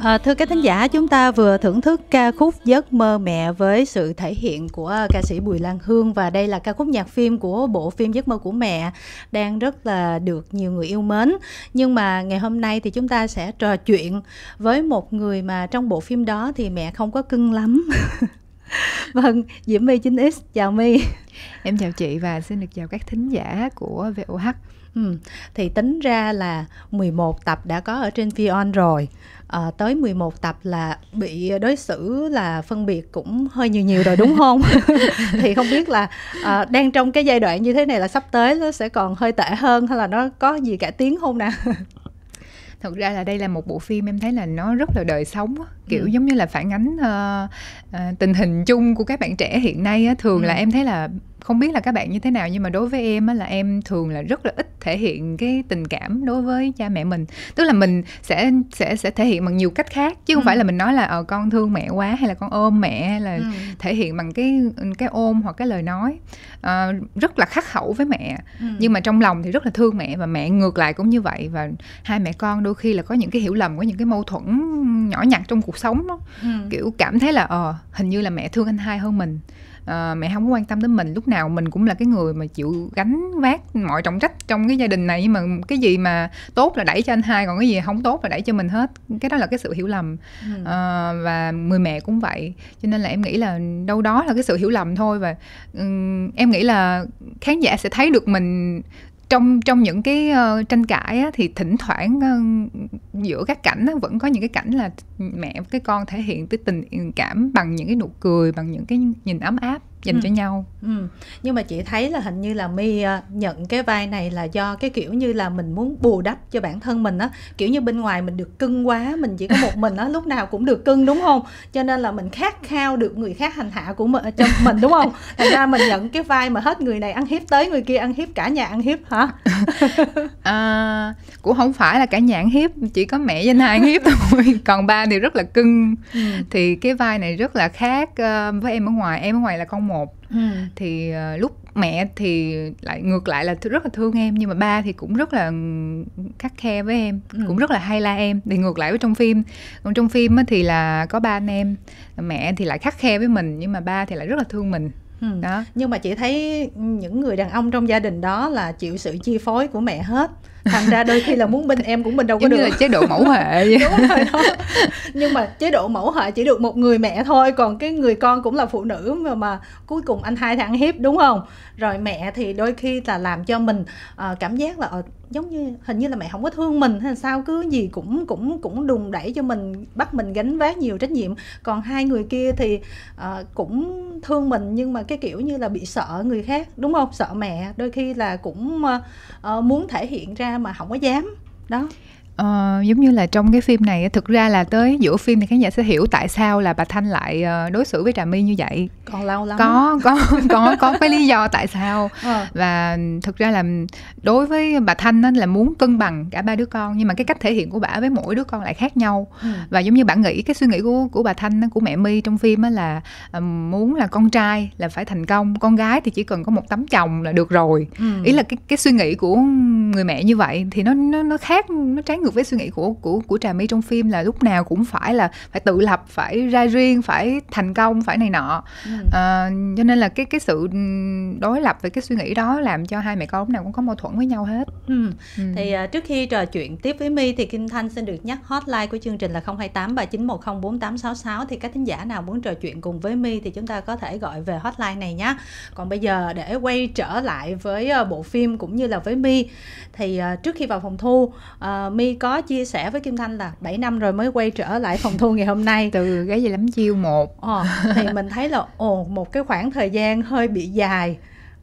Thưa các thính giả, chúng ta vừa thưởng thức ca khúc Giấc mơ mẹ với sự thể hiện của ca sĩ Bùi Lan Hương. Và đây là ca khúc nhạc phim của bộ phim Giấc mơ của mẹ, đang rất là được nhiều người yêu mến. Nhưng mà ngày hôm nay thì chúng ta sẽ trò chuyện với một người mà trong bộ phim đó thì mẹ không có cưng lắm. Vâng, Diễm My 9X, chào My. Em chào chị và xin được chào các thính giả của VOH. Thì tính ra là 11 tập đã có ở trên Vion rồi. Tới 11 tập là bị đối xử là phân biệt cũng hơi nhiều rồi đúng không? Thì không biết là đang trong cái giai đoạn như thế này là sắp tới nó sẽ còn hơi tệ hơn hay là nó có gì cải tiến không nè? Thật ra là đây là một bộ phim em thấy là nó rất là đời sống, kiểu giống như là phản ánh tình hình chung của các bạn trẻ hiện nay. Thường là em thấy là không biết là các bạn như thế nào, nhưng mà đối với em là em thường là rất là ít thể hiện cái tình cảm đối với cha mẹ mình. Tức là mình sẽ thể hiện bằng nhiều cách khác, chứ không phải là mình nói là con thương mẹ quá hay là con ôm mẹ, hay là thể hiện bằng cái ôm hoặc cái lời nói. Rất là khắc khẩu với mẹ, nhưng mà trong lòng thì rất là thương mẹ, và mẹ ngược lại cũng như vậy. Và hai mẹ con đôi khi là có những cái hiểu lầm, có những cái mâu thuẫn nhỏ nhặt trong cuộc sống đó. Kiểu cảm thấy là hình như là mẹ thương anh hai hơn mình. Mẹ không có quan tâm đến mình, lúc nào mình cũng là cái người mà chịu gánh vác mọi trọng trách trong cái gia đình này, nhưng mà cái gì mà tốt là đẩy cho anh hai, còn cái gì không tốt là đẩy cho mình hết. Cái đó là cái sự hiểu lầm. Và người mẹ cũng vậy, cho nên là em nghĩ là đâu đó là cái sự hiểu lầm thôi. Và em nghĩ là khán giả sẽ thấy được mình trong những cái tranh cãi á, thì thỉnh thoảng giữa các cảnh á, vẫn có những cái cảnh là mẹ với cái con thể hiện tới tình cảm bằng những cái nụ cười, bằng những cái nhìn ấm áp dành cho nhau. Nhưng mà chị thấy là hình như là My nhận cái vai này là do cái kiểu như là mình muốn bù đắp cho bản thân mình á, kiểu như bên ngoài mình được cưng quá, mình chỉ có một mình á, lúc nào cũng được cưng đúng không, cho nên là mình khát khao được người khác hành hạ của mình cho mình đúng không, thành ra mình nhận cái vai mà hết người này ăn hiếp tới người kia ăn hiếp, cả nhà ăn hiếp hả? Cũng không phải là cả nhà ăn hiếp, chỉ có mẹ với anh hai ăn hiếp thôi, còn ba thì rất là cưng. Thì cái vai này rất là khác với em ở ngoài. Em ở ngoài là con một. Thì lúc mẹ thì lại ngược lại là rất là thương em, nhưng mà ba thì cũng rất là khắt khe với em, cũng rất là hay la em. Thì ngược lại với trong phim, còn trong phim thì là có ba anh em, mẹ thì lại khắt khe với mình, nhưng mà ba thì lại rất là thương mình. Đó. Nhưng mà chị thấy những người đàn ông trong gia đình đó là chịu sự chi phối của mẹ hết, thành ra đôi khi là muốn binh em cũng binh đâu có được. Giống như là chế độ mẫu hệ vậy. Đúng rồi đó. Nhưng mà chế độ mẫu hệ chỉ được một người mẹ thôi, còn cái người con cũng là phụ nữ mà cuối cùng anh hai thì ăn hiếp đúng không? Rồi mẹ thì đôi khi là làm cho mình cảm giác là giống như hình như là mẹ không có thương mình hay sao, cứ gì cũng đùn đẩy cho mình, bắt mình gánh vác nhiều trách nhiệm. Còn hai người kia thì cũng thương mình, nhưng mà cái kiểu như là bị sợ người khác đúng không, sợ mẹ, đôi khi là cũng muốn thể hiện ra mà không có dám đó. Giống như là trong cái phim này, thực ra là tới giữa phim thì khán giả sẽ hiểu tại sao là bà Thanh lại đối xử với Trà My như vậy. Còn lâu lắm. Có cái lý do tại sao. Và thực ra là đối với bà Thanh là muốn cân bằng cả ba đứa con, nhưng mà cái cách thể hiện của bà với mỗi đứa con lại khác nhau. Và giống như bạn nghĩ, cái suy nghĩ của bà Thanh, của mẹ My trong phim là muốn là con trai là phải thành công, con gái thì chỉ cần có một tấm chồng là được rồi. Ý là cái suy nghĩ của người mẹ như vậy thì nó khác, nó trái ngược với suy nghĩ của Trà My trong phim, là lúc nào cũng phải tự lập, phải ra riêng, phải thành công, phải này nọ. Cho nên là cái sự đối lập về cái suy nghĩ đó làm cho hai mẹ con lúc nào cũng có mâu thuẫn với nhau hết. Thì trước khi trò chuyện tiếp với My thì Kim Thanh xin được nhắc hotline của chương trình là 028 3910 4866. Thì các thính giả nào muốn trò chuyện cùng với My thì chúng ta có thể gọi về hotline này nhé. Còn bây giờ để quay trở lại với bộ phim cũng như là với My, thì trước khi vào phòng thu, My có chia sẻ với Kim Thanh là 7 năm rồi mới quay trở lại phòng thu ngày hôm nay. Từ Gái Gì Lắm Chiêu 1. Thì mình thấy là một cái khoảng thời gian hơi bị dài,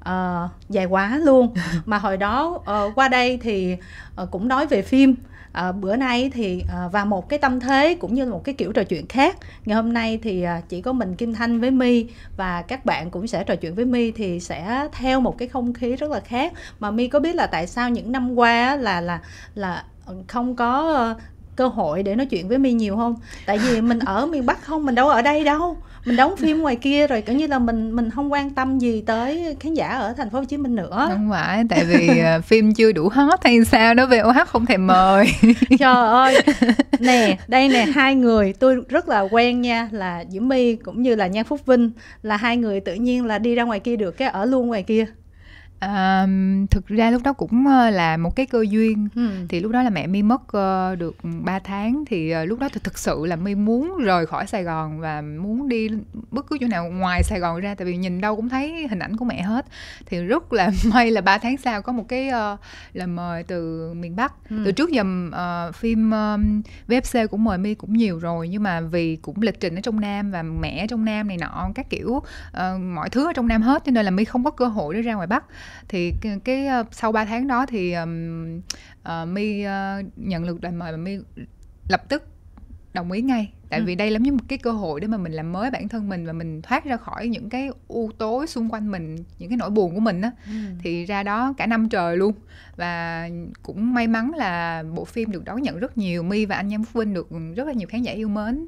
dài quá luôn. Mà hồi đó qua đây thì cũng nói về phim. Bữa nay thì và một cái tâm thế cũng như là một cái kiểu trò chuyện khác. Ngày hôm nay thì chỉ có mình Kim Thanh với My, và các bạn cũng sẽ trò chuyện với My thì sẽ theo một cái không khí rất là khác. Mà My có biết là tại sao những năm qua là không có cơ hội để nói chuyện với My nhiều không? Tại vì mình ở miền Bắc không, mình đâu ở đây đâu, mình đóng phim ngoài kia rồi, kiểu như là mình không quan tâm gì tới khán giả ở thành phố Hồ Chí Minh nữa. Không phải, tại vì phim chưa đủ hot hay sao đó VOH không thèm mời. Trời ơi, nè, đây nè, hai người tôi rất là quen nha, là Diễm My cũng như là Nhan Phúc Vinh, là hai người tự nhiên là đi ra ngoài kia được cái ở luôn ngoài kia. Thực ra lúc đó cũng là một cái cơ duyên. Thì lúc đó là mẹ My mất được 3 tháng. Thì lúc đó thực sự là My muốn rời khỏi Sài Gòn và muốn đi bất cứ chỗ nào ngoài Sài Gòn ra, tại vì nhìn đâu cũng thấy hình ảnh của mẹ hết. Thì rất là may là 3 tháng sau có một cái lời mời từ miền Bắc. Từ trước giờ phim VFC cũng mời My cũng nhiều rồi, nhưng mà vì cũng lịch trình ở trong Nam và mẹ ở trong Nam này nọ các kiểu, mọi thứ ở trong Nam hết, cho nên là My không có cơ hội để ra ngoài Bắc. Thì cái sau 3 tháng đó thì My nhận được lời mời và My lập tức đồng ý ngay. Tại vì đây là như một cái cơ hội để mà mình làm mới bản thân mình và mình thoát ra khỏi những cái u tối xung quanh mình, những cái nỗi buồn của mình á. Thì ra đó cả năm trời luôn. Và cũng may mắn là bộ phim được đón nhận rất nhiều. My và anh Nhan Phúc Vinh được rất là nhiều khán giả yêu mến.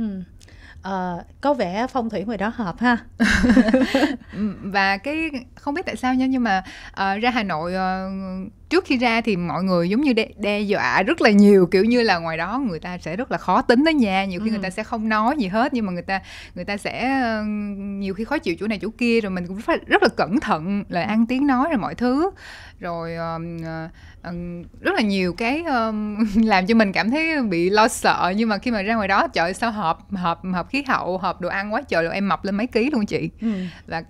Có vẻ phong thủy ngoài đó hợp ha. Và cái không biết tại sao nha, nhưng mà ra Hà Nội trước khi ra thì mọi người giống như đe dọa rất là nhiều, kiểu như là ngoài đó người ta sẽ rất là khó tính đó nha, nhiều khi người ta sẽ không nói gì hết, nhưng mà người ta sẽ nhiều khi khó chịu chỗ này chỗ kia, rồi mình cũng phải rất là cẩn thận lời ăn tiếng nói rồi mọi thứ, rồi rất là nhiều cái làm cho mình cảm thấy bị lo sợ. Nhưng mà khi mà ra ngoài đó, trời sao hợp khí hậu, hợp đồ ăn quá trời, rồi em mập lên mấy ký luôn chị. Và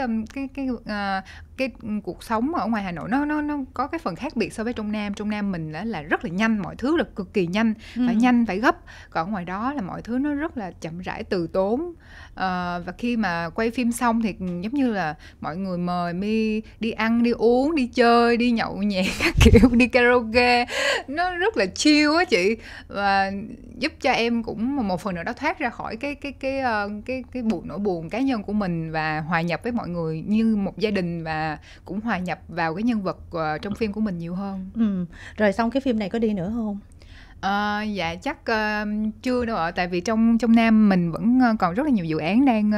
cái cuộc sống ở ngoài Hà Nội nó có cái phần khác biệt so với trong Nam. Trong Nam mình là rất là nhanh, mọi thứ là cực kỳ nhanh, phải nhanh, phải gấp. Còn ngoài đó là mọi thứ nó rất là chậm rãi, từ tốn. Và khi mà quay phim xong thì giống như là mọi người mời My đi ăn, đi uống, đi chơi, đi nhậu nhẹt các kiểu, đi karaoke, nó rất là chill á chị, và giúp cho em cũng một phần nào đó thoát ra khỏi cái nỗi buồn cá nhân của mình và hòa nhập với mọi người như một gia đình, và cũng hòa nhập vào cái nhân vật trong phim của mình nhiều hơn. Rồi xong cái phim này có đi nữa không? Dạ chắc chưa đâu ạ, tại vì trong Nam mình vẫn còn rất là nhiều dự án đang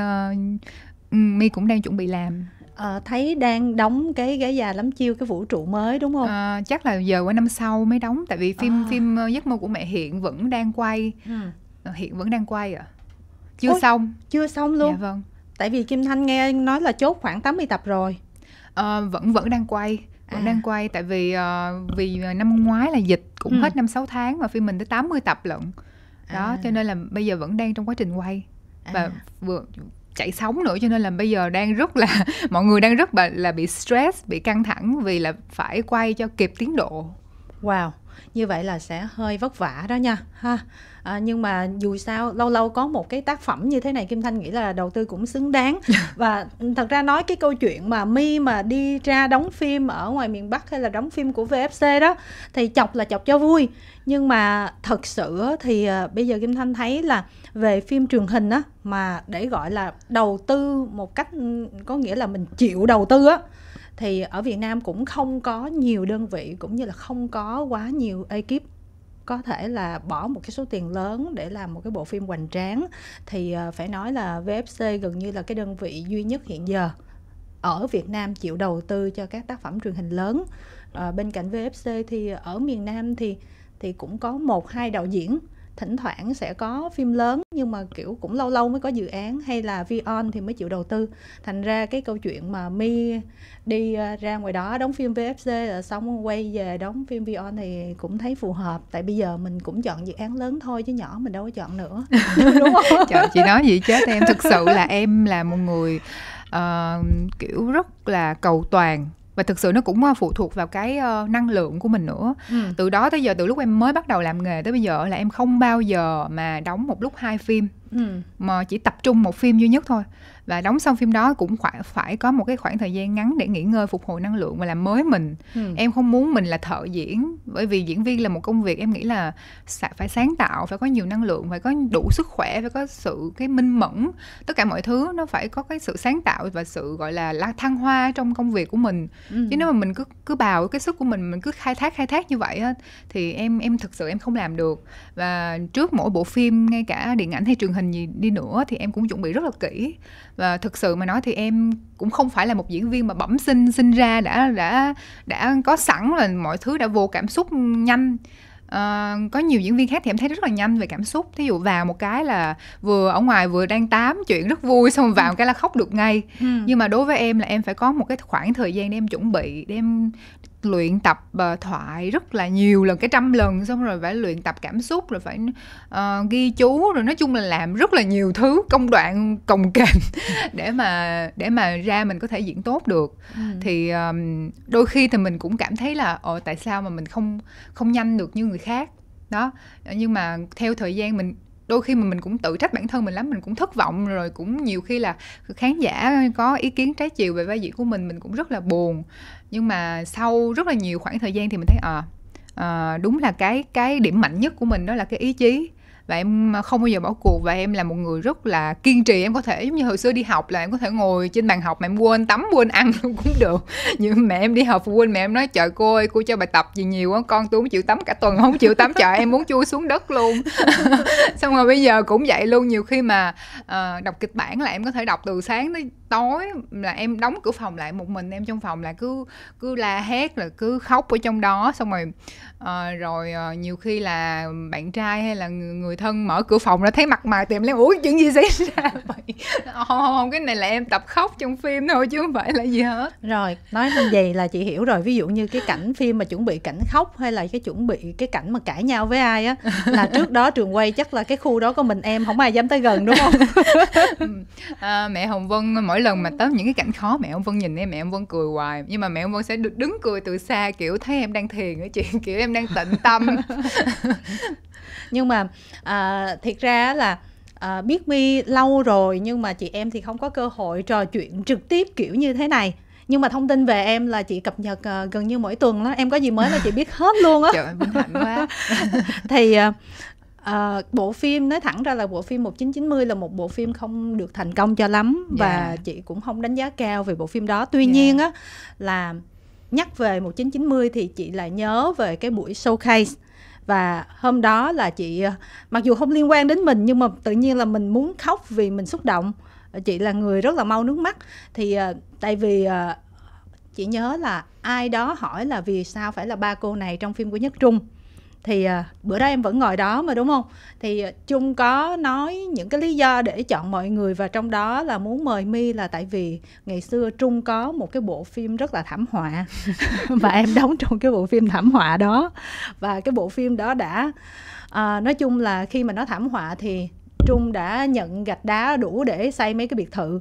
My cũng đang chuẩn bị làm. Thấy đang đóng cái Gái Già Lắm Chiêu, cái vũ trụ mới đúng không? Chắc là giờ qua năm sau mới đóng, tại vì phim Giấc Mơ Của Mẹ hiện vẫn đang quay. Hiện vẫn đang quay ạ. Chưa xong luôn. Dạ vâng. Tại vì Kim Thanh nghe nói là chốt khoảng 80 tập rồi. Vẫn đang quay. Đang quay, tại vì năm ngoái là dịch cũng hết 5-6 tháng mà phim mình tới 80 tập lận. Đó, cho nên là bây giờ vẫn đang trong quá trình quay. Và vừa chạy sóng nữa, cho nên là bây giờ đang rất là mọi người đang rất là bị stress, bị căng thẳng vì là phải quay cho kịp tiến độ. Wow, như vậy là sẽ hơi vất vả đó nha ha. Nhưng mà dù sao lâu lâu có một cái tác phẩm như thế này, Kim Thanh nghĩ là đầu tư cũng xứng đáng. Và thật ra nói cái câu chuyện mà My mà đi ra đóng phim ở ngoài miền Bắc hay là đóng phim của VFC đó thì chọc là chọc cho vui, nhưng mà thật sự thì bây giờ Kim Thanh thấy là về phim truyền hình á, mà để gọi là đầu tư một cách có nghĩa là mình chịu đầu tư á, thì ở Việt Nam cũng không có nhiều đơn vị, cũng như là không có quá nhiều ekip có thể là bỏ một cái số tiền lớn để làm một cái bộ phim hoành tráng. Thì phải nói là VFC gần như là cái đơn vị duy nhất hiện giờ ở Việt Nam chịu đầu tư cho các tác phẩm truyền hình lớn. Bên cạnh VFC thì ở miền Nam thì cũng có 1-2 đạo diễn, thỉnh thoảng sẽ có phim lớn, nhưng mà kiểu cũng lâu lâu mới có dự án, hay là Vion thì mới chịu đầu tư. Thành ra cái câu chuyện mà My đi ra ngoài đó đóng phim VFC là xong quay về đóng phim Vion thì cũng thấy phù hợp. Tại bây giờ mình cũng chọn dự án lớn thôi chứ nhỏ mình đâu có chọn nữa. Đúng không? Trời, chị nói gì chết em. Thực sự là em là một người kiểu rất là cầu toàn. Và thực sự nó cũng phụ thuộc vào cái năng lượng của mình nữa. Từ đó tới giờ, từ lúc em mới bắt đầu làm nghề tới bây giờ là em không bao giờ mà đóng một lúc 2 phim. mà chỉ tập trung một phim duy nhất thôi, và đóng xong phim đó cũng phải có một cái khoảng thời gian ngắn để nghỉ ngơi, phục hồi năng lượng và làm mới mình. Em không muốn mình là thợ diễn, bởi vì diễn viên là một công việc em nghĩ là phải sáng tạo, phải có nhiều năng lượng, phải có đủ sức khỏe, phải có sự cái minh mẫn, tất cả mọi thứ nó phải có cái sự sáng tạo và sự gọi là thăng hoa trong công việc của mình. Chứ nếu mà mình cứ bào cái sức của mình cứ khai thác như vậy á, thì em thực sự em không làm được. Và trước mỗi bộ phim, ngay cả điện ảnh hay truyền hình gì đi nữa, thì em cũng chuẩn bị rất là kỹ. Và thực sự mà nói thì em cũng không phải là một diễn viên mà bẩm sinh ra đã có sẵn là mọi thứ đã vô cảm xúc nhanh. Có nhiều diễn viên khác thì em thấy rất là nhanh về cảm xúc. Thí dụ vào một cái là vừa ở ngoài vừa đang tám chuyện rất vui, xong vào cái là khóc được ngay. Nhưng mà đối với em là em phải có một cái khoảng thời gian để em chuẩn bị, để em luyện tập thoại rất là nhiều lần, cái 100 lần, xong rồi phải luyện tập cảm xúc, rồi phải ghi chú, rồi nói chung là làm rất là nhiều thứ, công đoạn cồng kềnh để mà ra mình có thể diễn tốt được. Thì đôi khi thì mình cũng cảm thấy là tại sao mà mình không nhanh được như người khác đó. Nhưng mà theo thời gian đôi khi mà mình cũng tự trách bản thân mình lắm, mình cũng thất vọng, rồi cũng nhiều khi là khán giả có ý kiến trái chiều về vai diễn của mình cũng rất là buồn. Nhưng mà sau rất là nhiều khoảng thời gian thì mình thấy đúng là cái điểm mạnh nhất của mình đó là cái ý chí, và em không bao giờ bỏ cuộc, và em là một người rất là kiên trì. Em có thể giống như hồi xưa đi học là em có thể ngồi trên bàn học mà em quên tắm quên ăn cũng được. Nhưng mẹ em đi học phụ huynh, mẹ em nói trời cô ơi, cô cho bài tập gì nhiều quá, con tôi không chịu tắm cả tuần, không chịu tắm, trời em muốn chui xuống đất luôn. Xong rồi bây giờ cũng vậy luôn, nhiều khi mà đọc kịch bản là em có thể đọc từ sáng tới tối, là em đóng cửa phòng lại một mình em trong phòng, là cứ la hét, là cứ khóc ở trong đó. Xong rồi nhiều khi là bạn trai hay là người thân mở cửa phòng ra thấy mặt mày tìm lên, ủa chuyện gì xảy ra vậy? Không, cái này là em tập khóc trong phim thôi chứ không phải là gì hết. Rồi nói như vậy là chị hiểu rồi. Ví dụ như cái cảnh phim mà chuẩn bị cảnh khóc, hay là cái chuẩn bị cái cảnh mà cãi nhau với ai á, là trước đó trường quay chắc là cái khu đó có mình em, không ai dám tới gần đúng không? Mẹ Hồng Vân mỗi lần mà tới những cái cảnh khó, mẹ Hồng Vân nhìn em, mẹ Hồng Vân cười hoài, nhưng mà mẹ Hồng Vân sẽ đứng cười từ xa, kiểu thấy em đang thiền á chị, kiểu em đang tịnh tâm. Nhưng mà thiệt ra là biết My lâu rồi, nhưng mà chị em thì không có cơ hội trò chuyện trực tiếp kiểu như thế này. Nhưng mà thông tin về em là chị cập nhật gần như mỗi tuần đó. Em có gì mới là chị biết hết luôn á. Trời ơi, vinh hạnh quá. Thì bộ phim, nói thẳng ra là bộ phim 1990 là một bộ phim không được thành công cho lắm. Và chị cũng không đánh giá cao về bộ phim đó. Tuy nhiên á, là nhắc về 1990 thì chị lại nhớ về cái buổi showcase. Và hôm đó là chị, mặc dù không liên quan đến mình, nhưng mà tự nhiên là mình muốn khóc vì mình xúc động. Chị là người rất là mau nước mắt. Thì tại vì chị nhớ là ai đó hỏi là vì sao phải là ba cô này trong phim của Nhất Trung. Thì bữa đó em vẫn ngồi đó mà đúng không? Thì Trung có nói những cái lý do để chọn mọi người, và trong đó là muốn mời My là tại vì ngày xưa Trung có một cái bộ phim rất là thảm họa và em đóng trong cái bộ phim thảm họa đó. Và cái bộ phim đó đã nói chung là khi mà nó thảm họa thì Trung đã nhận gạch đá đủ để xây mấy cái biệt thự.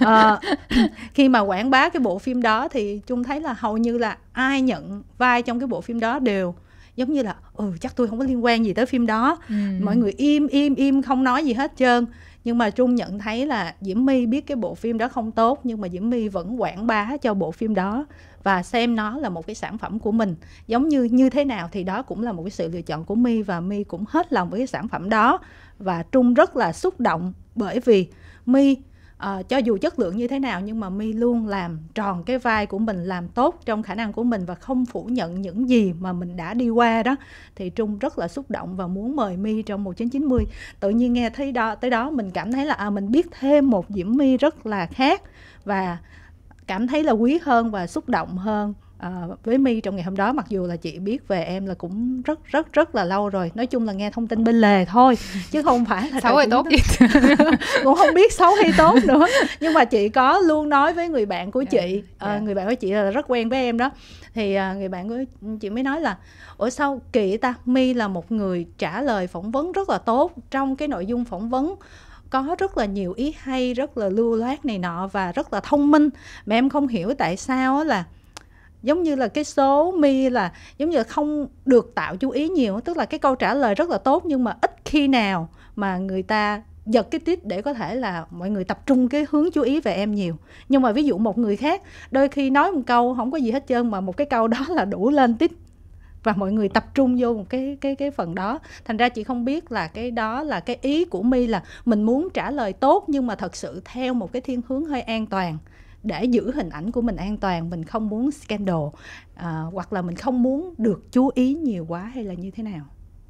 Khi mà quảng bá cái bộ phim đó thì Trung thấy là hầu như là ai nhận vai trong cái bộ phim đó đều giống như là chắc tôi không có liên quan gì tới phim đó. Mọi người im không nói gì hết trơn. Nhưng mà Trung nhận thấy là Diễm My biết cái bộ phim đó không tốt, nhưng mà Diễm My vẫn quảng bá cho bộ phim đó và xem nó là một cái sản phẩm của mình. Giống như thế nào thì đó cũng là một cái sự lựa chọn của My, và My cũng hết lòng với cái sản phẩm đó. Và Trung rất là xúc động bởi vì My cho dù chất lượng như thế nào nhưng mà My luôn làm tròn cái vai của mình, làm tốt trong khả năng của mình và không phủ nhận những gì mà mình đã đi qua đó. Thì Trung rất là xúc động và muốn mời My trong 1990. Tự nhiên nghe thấy tới đó mình cảm thấy là mình biết thêm một Diễm My rất là khác, và cảm thấy là quý hơn và xúc động hơn với My trong ngày hôm đó. Mặc dù là chị biết về em là cũng rất là lâu rồi. Nói chung là nghe thông tin bên lề thôi chứ không phải là xấu hay tốt gì cũng không biết xấu hay tốt nữa. Nhưng mà chị có luôn nói với người bạn của chị, người bạn của chị là rất quen với em đó. Thì người bạn của chị mới nói là ủa sao kỳ ta, My là một người trả lời phỏng vấn rất là tốt. Trong cái nội dung phỏng vấn có rất là nhiều ý hay, rất là lưu loát này nọ và rất là thông minh. Mà em không hiểu tại sao là giống như là cái số My là giống như là không được tạo chú ý nhiều. Tức là cái câu trả lời rất là tốt nhưng mà ít khi nào mà người ta giật cái tít để có thể là mọi người tập trung cái hướng chú ý về em nhiều. Nhưng mà ví dụ một người khác đôi khi nói một câu không có gì hết trơn, mà một cái câu đó là đủ lên tít và mọi người tập trung vô một cái phần đó. Thành ra chị không biết là cái đó là cái ý của My là mình muốn trả lời tốt nhưng mà thật sự theo một cái thiên hướng hơi an toàn, để giữ hình ảnh của mình an toàn. Mình không muốn scandal, hoặc là mình không muốn được chú ý nhiều quá, hay là như thế nào?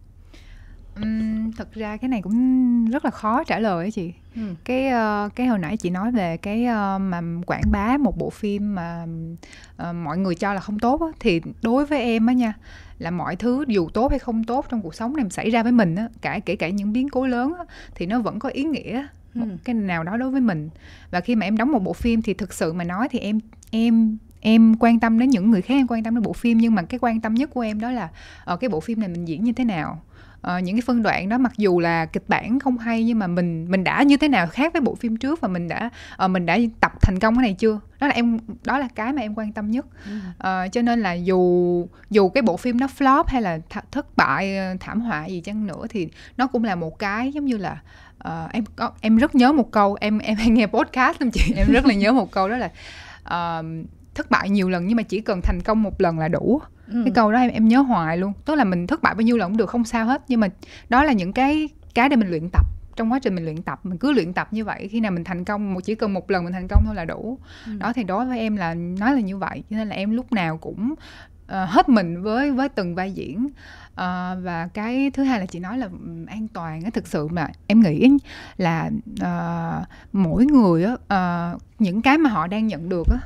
Thật ra cái này cũng rất là khó trả lời á chị. Cái hồi nãy chị nói về cái mà quảng bá một bộ phim mà mọi người cho là không tốt á, thì đối với em á nha, là mọi thứ dù tốt hay không tốt trong cuộc sống này xảy ra với mình á, kể cả những biến cố lớn á, thì nó vẫn có ý nghĩa một cái nào đó đối với mình. Và khi mà em đóng một bộ phim thì thực sự mà nói thì em quan tâm đến những người khác, em quan tâm đến bộ phim, nhưng mà cái quan tâm nhất của em đó là cái bộ phim này mình diễn như thế nào. Những cái phân đoạn đó mặc dù là kịch bản không hay, nhưng mà mình đã như thế nào khác với bộ phim trước, và mình đã tập thành công cái này chưa, đó là cái mà em quan tâm nhất. Cho nên là dù cái bộ phim nó flop hay là thất bại, thảm họa gì chăng nữa, thì nó cũng là một cái giống như là em rất nhớ một câu, em hay nghe podcast không chị, em rất là nhớ một câu đó là thất bại nhiều lần nhưng mà chỉ cần thành công một lần là đủ. Cái câu đó em nhớ hoài luôn. Tức là mình thất bại bao nhiêu lần cũng được, không sao hết, nhưng mà đó là những cái để mình luyện tập. Trong quá trình mình luyện tập, mình cứ luyện tập như vậy, khi nào mình thành công, chỉ cần một lần mình thành công thôi là đủ. Đó, thì đối với em là nói là như vậy. Cho nên là em lúc nào cũng hết mình với từng vai diễn. Và cái thứ hai là chị nói là an toàn á. Thực sự mà em nghĩ là mỗi người á, những cái mà họ đang nhận được á,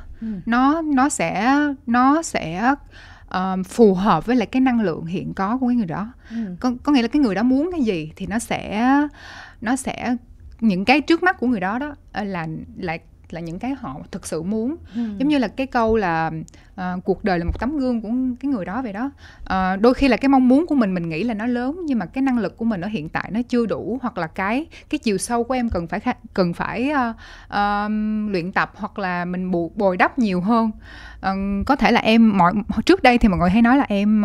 nó sẽ phù hợp với lại cái năng lượng hiện có của cái người đó. Có nghĩa là cái người đó muốn cái gì thì nó sẽ những cái trước mắt của người đó là những cái họ thực sự muốn. Giống như là cái câu là cuộc đời là một tấm gương của cái người đó vậy đó. Đôi khi là cái mong muốn của mình nghĩ là nó lớn, nhưng mà cái năng lực của mình ở hiện tại nó chưa đủ, hoặc là cái chiều sâu của em cần phải luyện tập, hoặc là mình bồi đắp nhiều hơn. Có thể là trước đây thì mọi người hay nói là em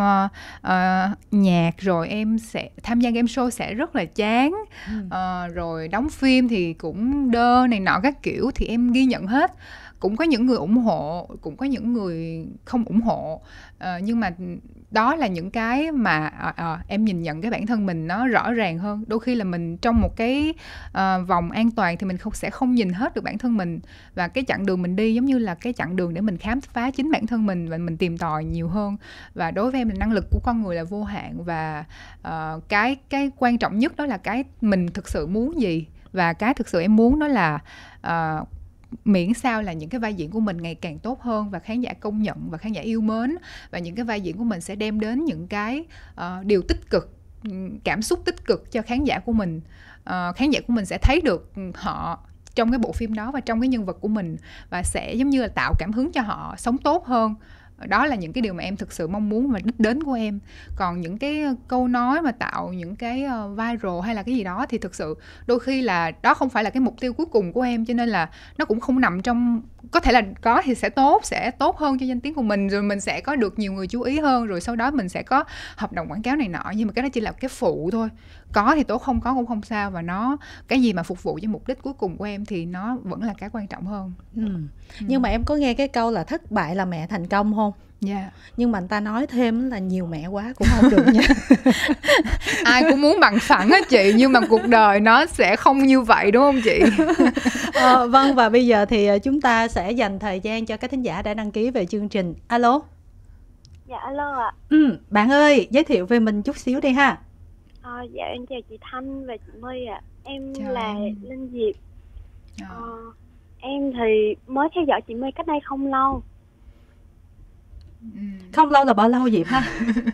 nhạc rồi em sẽ tham gia game show sẽ rất là chán, rồi đóng phim thì cũng đơ này nọ các kiểu, thì em ghi nhận hết. Cũng có những người ủng hộ, cũng có những người không ủng hộ, nhưng mà đó là những cái mà em nhìn nhận cái bản thân mình nó rõ ràng hơn. Đôi khi là mình trong một cái vòng an toàn thì mình sẽ không nhìn hết được bản thân mình, và cái chặng đường mình đi giống như là cái chặng đường để mình khám phá chính bản thân mình và mình tìm tòi nhiều hơn. Và đối với em là năng lực của con người là vô hạn, và cái quan trọng nhất đó là cái mình thực sự muốn gì. Và cái thực sự em muốn đó là miễn sao là những cái vai diễn của mình ngày càng tốt hơn và khán giả công nhận và khán giả yêu mến, và những cái vai diễn của mình sẽ đem đến những cái điều tích cực, cảm xúc tích cực cho khán giả của mình. Khán giả của mình sẽ thấy được họ trong cái bộ phim đó và trong cái nhân vật của mình, và sẽ giống như là tạo cảm hứng cho họ sống tốt hơn. Đó là những cái điều mà em thực sự mong muốn và đích đến của em. Còn những cái câu nói mà tạo những cái viral hay là cái gì đó thì thực sự đôi khi là đó không phải là cái mục tiêu cuối cùng của em, cho nên là nó cũng không nằm trong, có thể là có thì sẽ tốt hơn cho danh tiếng của mình, rồi mình sẽ có được nhiều người chú ý hơn, rồi sau đó mình sẽ có hợp đồng quảng cáo này nọ, nhưng mà cái đó chỉ là cái phụ thôi. Có thì tốt, không có cũng không sao, và cái gì mà phục vụ cho mục đích cuối cùng của em thì nó vẫn là cái quan trọng hơn. Nhưng mà em có nghe cái câu là thất bại là mẹ thành công không? Yeah. Nhưng mà người ta nói thêm là nhiều mẹ quá cũng không được nha. Ai cũng muốn bằng phẳng á chị, nhưng mà cuộc đời nó sẽ không như vậy, đúng không chị? Vâng, và bây giờ thì chúng ta sẽ dành thời gian cho các thính giả đã đăng ký về chương trình. Alo. Dạ alo ạ. Bạn ơi, giới thiệu về mình chút xíu đi ha. Dạ em chào chị Thanh và chị My ạ. Em chào là em. Linh Diệp. Em thì mới theo dõi chị My cách đây không lâu. Không lâu là bao lâu Diệp ha?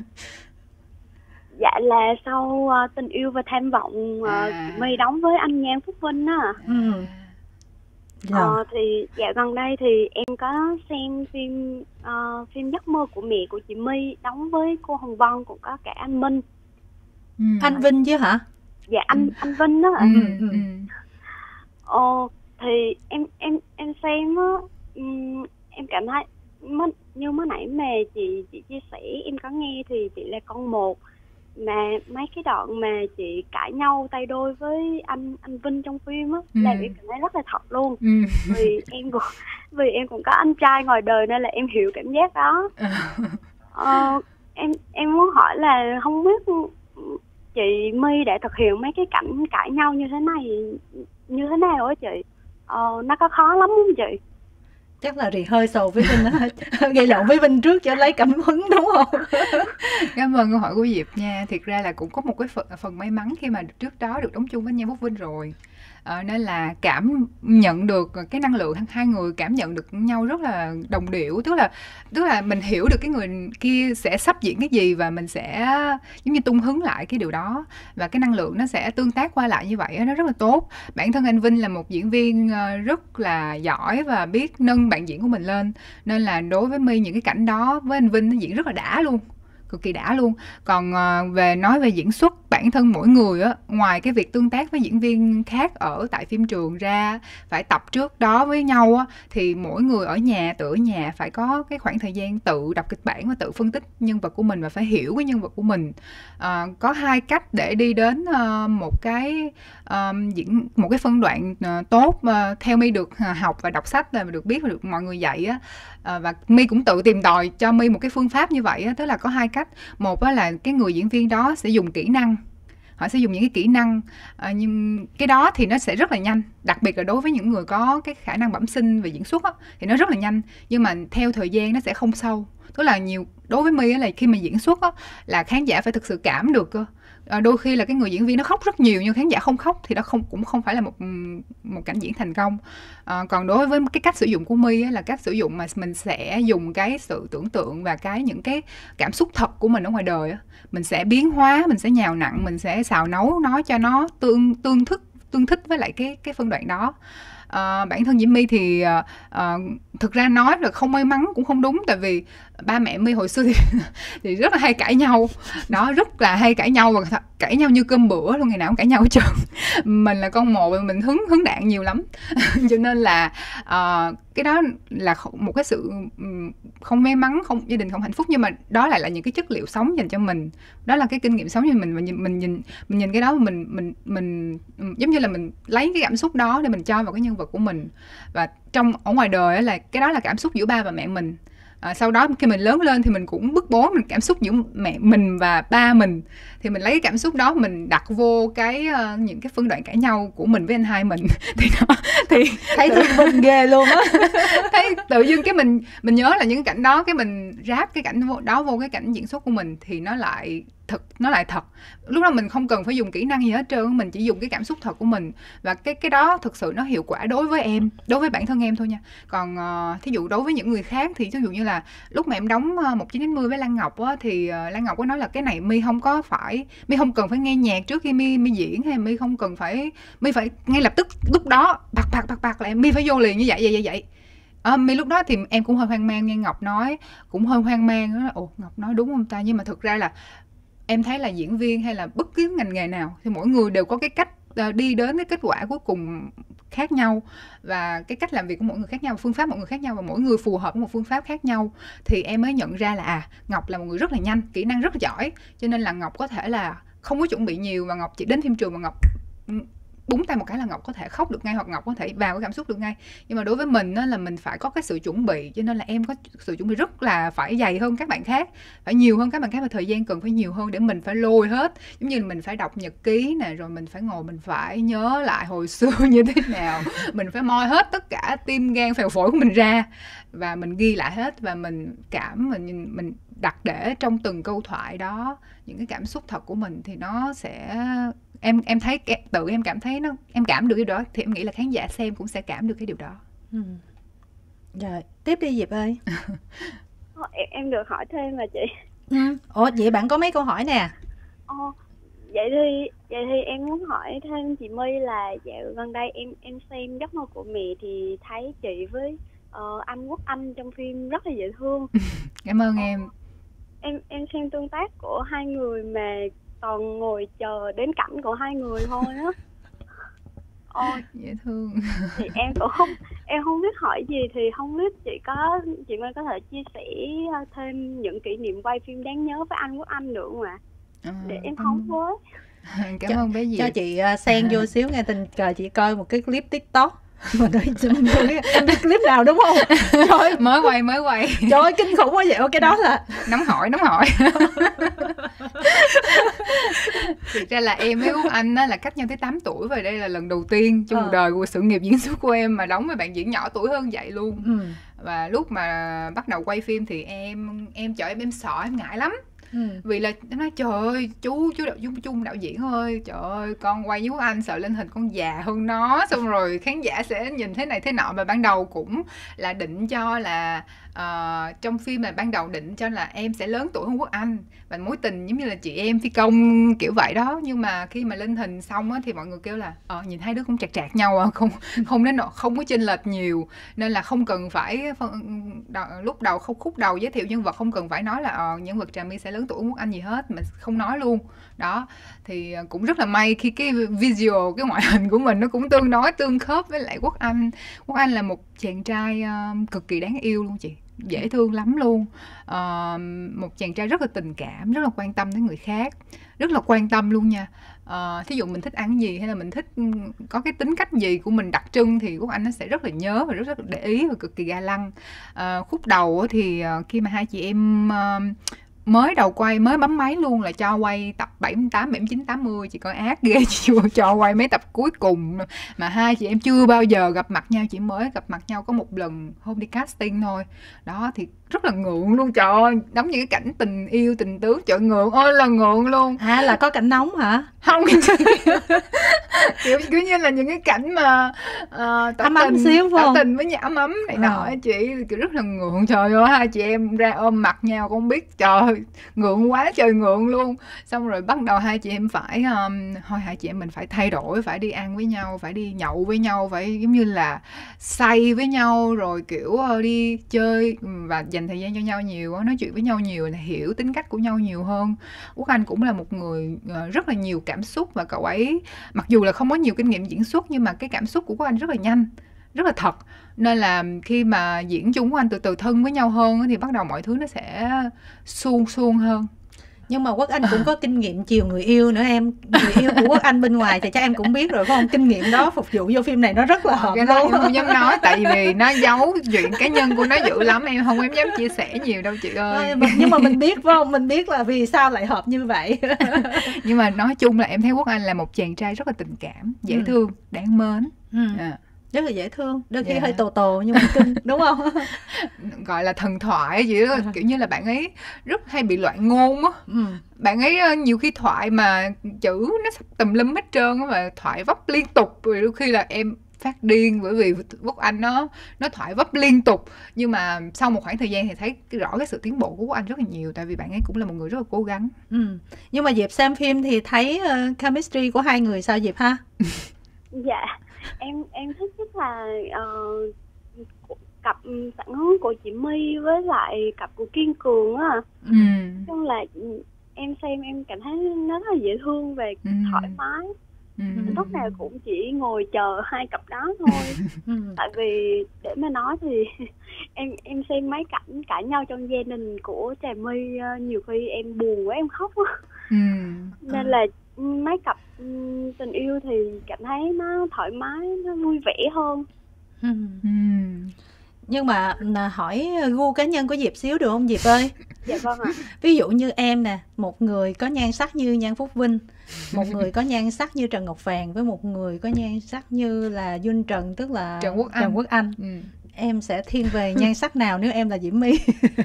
Dạ là sau Tình Yêu và Tham Vọng chị My đóng với anh Nhan Phúc Vinh á. Thì dạo gần đây thì em có xem phim Giấc Mơ của Mẹ của chị My đóng với cô Hồng Vân, cũng có cả anh Minh. Anh Vinh chứ hả? Dạ anh Vinh đó. Thì em xem á, em cảm thấy như mới nãy mà chị chia sẻ em có nghe thì chị là con một, mà mấy cái đoạn mà chị cãi nhau tay đôi với anh Vinh trong phim á, là em cảm thấy rất là thật luôn. Vì em cũng có anh trai ngoài đời nên là em hiểu cảm giác đó. Em muốn hỏi là không biết chị My đã thực hiện mấy cái cảnh cãi nhau như thế này như thế nào á chị? Nó có khó lắm không chị? Chắc là rehearsal với Vinh á, gây lộn với Vinh trước cho lấy cảm hứng đúng không? Cảm ơn câu hỏi của Diệp nha. Thiệt ra là cũng có một cái phần may mắn khi mà trước đó được đóng chung với Nhan Quốc Vinh rồi. Nên là cảm nhận được cái năng lượng hai người cảm nhận được nhau rất là đồng điệu, tức là mình hiểu được cái người kia sẽ sắp diễn cái gì và mình sẽ giống như tung hứng lại cái điều đó, và cái năng lượng nó sẽ tương tác qua lại như vậy, nó rất là tốt. Bản thân anh Vinh là một diễn viên rất là giỏi và biết nâng bạn diễn của mình lên, nên là đối với My những cái cảnh đó với anh Vinh nó diễn rất là đã luôn, cực kỳ đã luôn. Còn nói về diễn xuất bản thân mỗi người á, ngoài cái việc tương tác với diễn viên khác ở tại phim trường ra, phải tập trước đó với nhau á, thì mỗi người ở nhà tự ở nhà phải có cái khoảng thời gian tự đọc kịch bản và tự phân tích nhân vật của mình và phải hiểu cái nhân vật của mình. Có hai cách để đi đến một cái một cái phân đoạn tốt theo My được học và đọc sách, là được biết và được mọi người dạy á. Và My cũng tự tìm tòi cho My một cái phương pháp như vậy á, tức là có hai cách. Một là cái người diễn viên đó sẽ dùng kỹ năng, họ sẽ dùng những cái kỹ năng, nhưng cái đó thì nó sẽ rất là nhanh, đặc biệt là đối với những người có cái khả năng bẩm sinh về diễn xuất á, thì nó rất là nhanh, nhưng mà theo thời gian nó sẽ không sâu. Tức là đối với My là khi mà diễn xuất á, là khán giả phải thực sự cảm được cơ. Đôi khi là cái người diễn viên nó khóc rất nhiều nhưng khán giả không khóc thì nó cũng không phải là một cảnh diễn thành công. Còn đối với cái cách sử dụng của My á, là cách sử dụng mà mình sẽ dùng cái sự tưởng tượng và những cái cảm xúc thật của mình ở ngoài đời á, mình sẽ biến hóa, mình sẽ nhào nặn, mình sẽ xào nấu nó cho nó tương thích với lại cái phân đoạn đó. Bản thân Diễm My thì thực ra nói là không may mắn cũng không đúng, tại vì ba mẹ My hồi xưa thì rất là hay cãi nhau đó, rất là hay cãi nhau và cãi nhau như cơm bữa luôn, ngày nào cũng cãi nhau hết trơn. Mình là con một, mình hứng đạn nhiều lắm cho nên là cái đó là một cái sự không may mắn, gia đình không hạnh phúc, nhưng mà đó lại là những cái chất liệu sống dành cho mình, đó là cái kinh nghiệm sống cho mình. Và mình nhìn cái đó, mình giống như là mình lấy cái cảm xúc đó để mình cho vào cái nhân vật của mình. Và ở ngoài đời là cái đó là cảm xúc giữa ba và mẹ mình. Sau đó khi mình lớn lên thì mình cũng bức bối, mình cảm xúc giữa mẹ mình và ba mình, thì mình lấy cái cảm xúc đó mình đặt vô những cái phân đoạn cãi nhau của mình với anh hai mình thì thấy thương Vinh ghê luôn á. Thấy tự dưng cái mình nhớ là những cái cảnh đó, cái mình ráp cái cảnh đó vô cái cảnh diễn xuất của mình thì nó lại thật. Lúc đó mình không cần phải dùng kỹ năng gì hết trơn, mình chỉ dùng cái cảm xúc thật của mình, và cái đó thực sự nó hiệu quả đối với em, đối với bản thân em thôi nha. Còn thí dụ đối với những người khác thì ví dụ như là lúc mà em đóng 1990 với Lan Ngọc á, thì Lan Ngọc có nói là cái này My không cần phải nghe nhạc trước khi My diễn, hay My phải ngay lập tức lúc đó bạc lại My phải vô liền như vậy. My lúc đó thì em cũng hơi hoang mang, nghe Ngọc nói cũng hơi hoang mang đó. Ồ, Ngọc nói đúng không ta? Nhưng mà thực ra là em thấy là diễn viên hay là bất cứ ngành nghề nào thì mỗi người đều có cái cách đi đến cái kết quả cuối cùng khác nhau, và cái cách làm việc của mỗi người khác nhau, phương pháp mỗi người khác nhau, và mỗi người phù hợp với một phương pháp khác nhau. Thì em mới nhận ra là Ngọc là một người rất là nhanh, kỹ năng rất là giỏi, cho nên là Ngọc có thể là không có chuẩn bị nhiều, và Ngọc chỉ đến phim trường và Ngọc búng tay một cái là Ngọc có thể khóc được ngay, hoặc Ngọc có thể vào cái cảm xúc được ngay. Nhưng mà đối với mình á, là mình phải có cái sự chuẩn bị, cho nên là em có sự chuẩn bị rất là phải dày hơn các bạn khác, phải nhiều hơn các bạn khác, và thời gian cần phải nhiều hơn để mình phải lôi hết. Giống như mình phải đọc nhật ký nè, rồi mình phải ngồi mình phải nhớ lại hồi xưa như thế nào, mình phải moi hết tất cả tim gan phèo phổi của mình ra và mình ghi lại hết, và mình đặt để trong từng câu thoại đó những cái cảm xúc thật của mình, thì nó sẽ em thấy tự em cảm thấy em cảm được cái đó, thì em nghĩ là khán giả xem cũng sẽ cảm được cái điều đó. Rồi tiếp đi Diệp ơi. Em được hỏi thêm mà chị. Ủa vậy bạn có mấy câu hỏi nè. Vậy thì em muốn hỏi thêm chị My là dạo gần đây em xem Giấc mơ của mẹ thì thấy chị với anh Quốc Anh trong phim rất là dễ thương. Cảm ơn em. Em xem tương tác của hai người mà toàn ngồi chờ đến cảnh của hai người thôi á. Dễ thương. Thì em không biết hỏi gì, thì không biết chị Mai có thể chia sẻ thêm những kỷ niệm quay phim đáng nhớ với anh Quốc Anh được không ạ? để em hóng với. Cảm ơn bé Diệp. Cho chị xen vô xíu nghe, tình cờ chị coi một cái clip TikTok mà nói em biết clip nào đúng không? Trời, mới quay. Trời ơi, kinh khủng quá vậy. Cái đó là nóng hỏi. Thực ra là em với Út Anh á là cách nhau tới 8 tuổi, và đây là lần đầu tiên trong cuộc đời của sự nghiệp diễn xuất của em mà đóng với bạn diễn nhỏ tuổi hơn vậy luôn. Và lúc mà bắt đầu quay phim thì em chở em sợ, em ngại lắm. Vì là em nói trời ơi chú đạo diễn ơi, trời ơi con quay với Quốc Anh sợ lên hình con già hơn nó, xong rồi khán giả sẽ nhìn thế này thế nọ. Và ban đầu cũng là định cho là trong phim là ban đầu định cho là em sẽ lớn tuổi hơn Quốc Anh và mối tình giống như là chị em phi công kiểu vậy đó. Nhưng mà khi mà lên hình xong á thì mọi người kêu là nhìn hai đứa cũng chạc nhau không có chênh lệch nhiều, nên là không cần phải lúc đầu khúc đầu giới thiệu nhân vật không cần phải nói là nhân vật Trà My sẽ lớn tuổi Quốc Anh gì hết, mà không nói luôn đó. Thì cũng rất là may khi cái visual, cái ngoại hình của mình nó cũng tương khớp với lại Quốc Anh. Quốc Anh là một chàng trai cực kỳ đáng yêu luôn chị, dễ thương lắm luôn. Một chàng trai rất là tình cảm, rất là quan tâm đến người khác, rất là quan tâm luôn nha. Thí dụ mình thích ăn gì hay là mình thích có cái tính cách gì của mình đặc trưng thì Quốc Anh nó sẽ rất là nhớ và rất là để ý và cực kỳ ga lăng. Khúc đầu thì khi mà hai chị em mới đầu quay, mới bấm máy luôn là cho quay tập 78, 79, 80. Chị coi ác ghê, chị cho quay mấy tập cuối cùng mà hai chị em chưa bao giờ gặp mặt nhau, chỉ mới gặp mặt nhau có một lần hôm đi casting thôi đó. Thì rất là ngượng luôn, trời ơi, đóng những cái cảnh tình yêu tình tướng, trời ngượng ơi là ngượng luôn. Là có cảnh nóng hả? Không kiểu như là những cái cảnh mà ấm xíu phải không? Tỏ tình với nhau ấm này nọ chị, kiểu rất là ngượng. Trời ơi, hai chị em ra ôm mặt nhau không biết, trời ơi, ngượng quá trời ngượng luôn. Xong rồi bắt đầu hai chị em phải thôi hai chị em mình phải thay đổi, phải đi ăn với nhau, phải đi nhậu với nhau, phải giống như là say với nhau, rồi kiểu đi chơi và dành thời gian cho nhau nhiều, nói chuyện với nhau nhiều, là hiểu tính cách của nhau nhiều hơn. Quốc Anh cũng là một người rất là nhiều cảm xúc, và cậu ấy mặc dù là không có nhiều kinh nghiệm diễn xuất nhưng mà cái cảm xúc của Quốc Anh rất là nhanh, rất là thật. Nên là khi mà diễn chung Quốc Anh từ từ thân với nhau hơn thì bắt đầu mọi thứ nó sẽ suông hơn. Nhưng mà Quốc Anh cũng có kinh nghiệm chiều người yêu nữa em. Người yêu của Quốc Anh bên ngoài thì chắc em cũng biết rồi phải không? Kinh nghiệm đó phục vụ vô phim này nó rất là hợp cái đó em không dám nói, tại vì nó giấu chuyện cá nhân của nó dữ lắm, em dám chia sẻ nhiều đâu chị ơi. Nhưng mà mình biết phải không? Mình biết là vì sao lại hợp như vậy. Nhưng mà nói chung là em thấy Quốc Anh là một chàng trai rất là tình cảm, dễ thương, đáng mến. Rất là dễ thương, đôi khi hơi tồ nhưng mà cưng, đúng không? Gọi là thần thoại vậy đó. Kiểu như là bạn ấy rất hay bị loạn ngôn á. Bạn ấy nhiều khi thoại mà chữ nó sắp tùm lum hết trơn á, mà thoại vấp liên tục, rồi đôi khi là em phát điên bởi vì Quốc Anh nó thoại vấp liên tục. Nhưng mà sau một khoảng thời gian thì thấy rõ cái sự tiến bộ của Quốc Anh rất là nhiều, tại vì bạn ấy cũng là một người rất là cố gắng. Nhưng mà Diệp xem phim thì thấy chemistry của hai người sao Diệp ha? Dạ, em thích nhất là cặp phản ứng của chị My với lại cặp của Kiên Cường á. Chung là em xem em cảm thấy nó rất là dễ thương về thoải mái. Lúc nào cũng chỉ ngồi chờ hai cặp đó thôi. Tại vì để mà nói thì em xem mấy cảnh cãi nhau trong gia đình của Trà My, nhiều khi em buồn quá em khóc á. Nên là mấy cặp tình yêu thì cảm thấy nó thoải mái, nó vui vẻ hơn. Nhưng mà hỏi gu cá nhân của Diệp xíu được không Diệp ơi? Dạ vâng ạ. Ví dụ như em nè, một người có nhan sắc như Nhan Phúc Vinh, một người có nhan sắc như Trần Ngọc Vàng, với một người có nhan sắc như là Duân Trần, tức là Trần Quốc Anh. Em sẽ thiên về nhan sắc nào nếu em là Diễm My?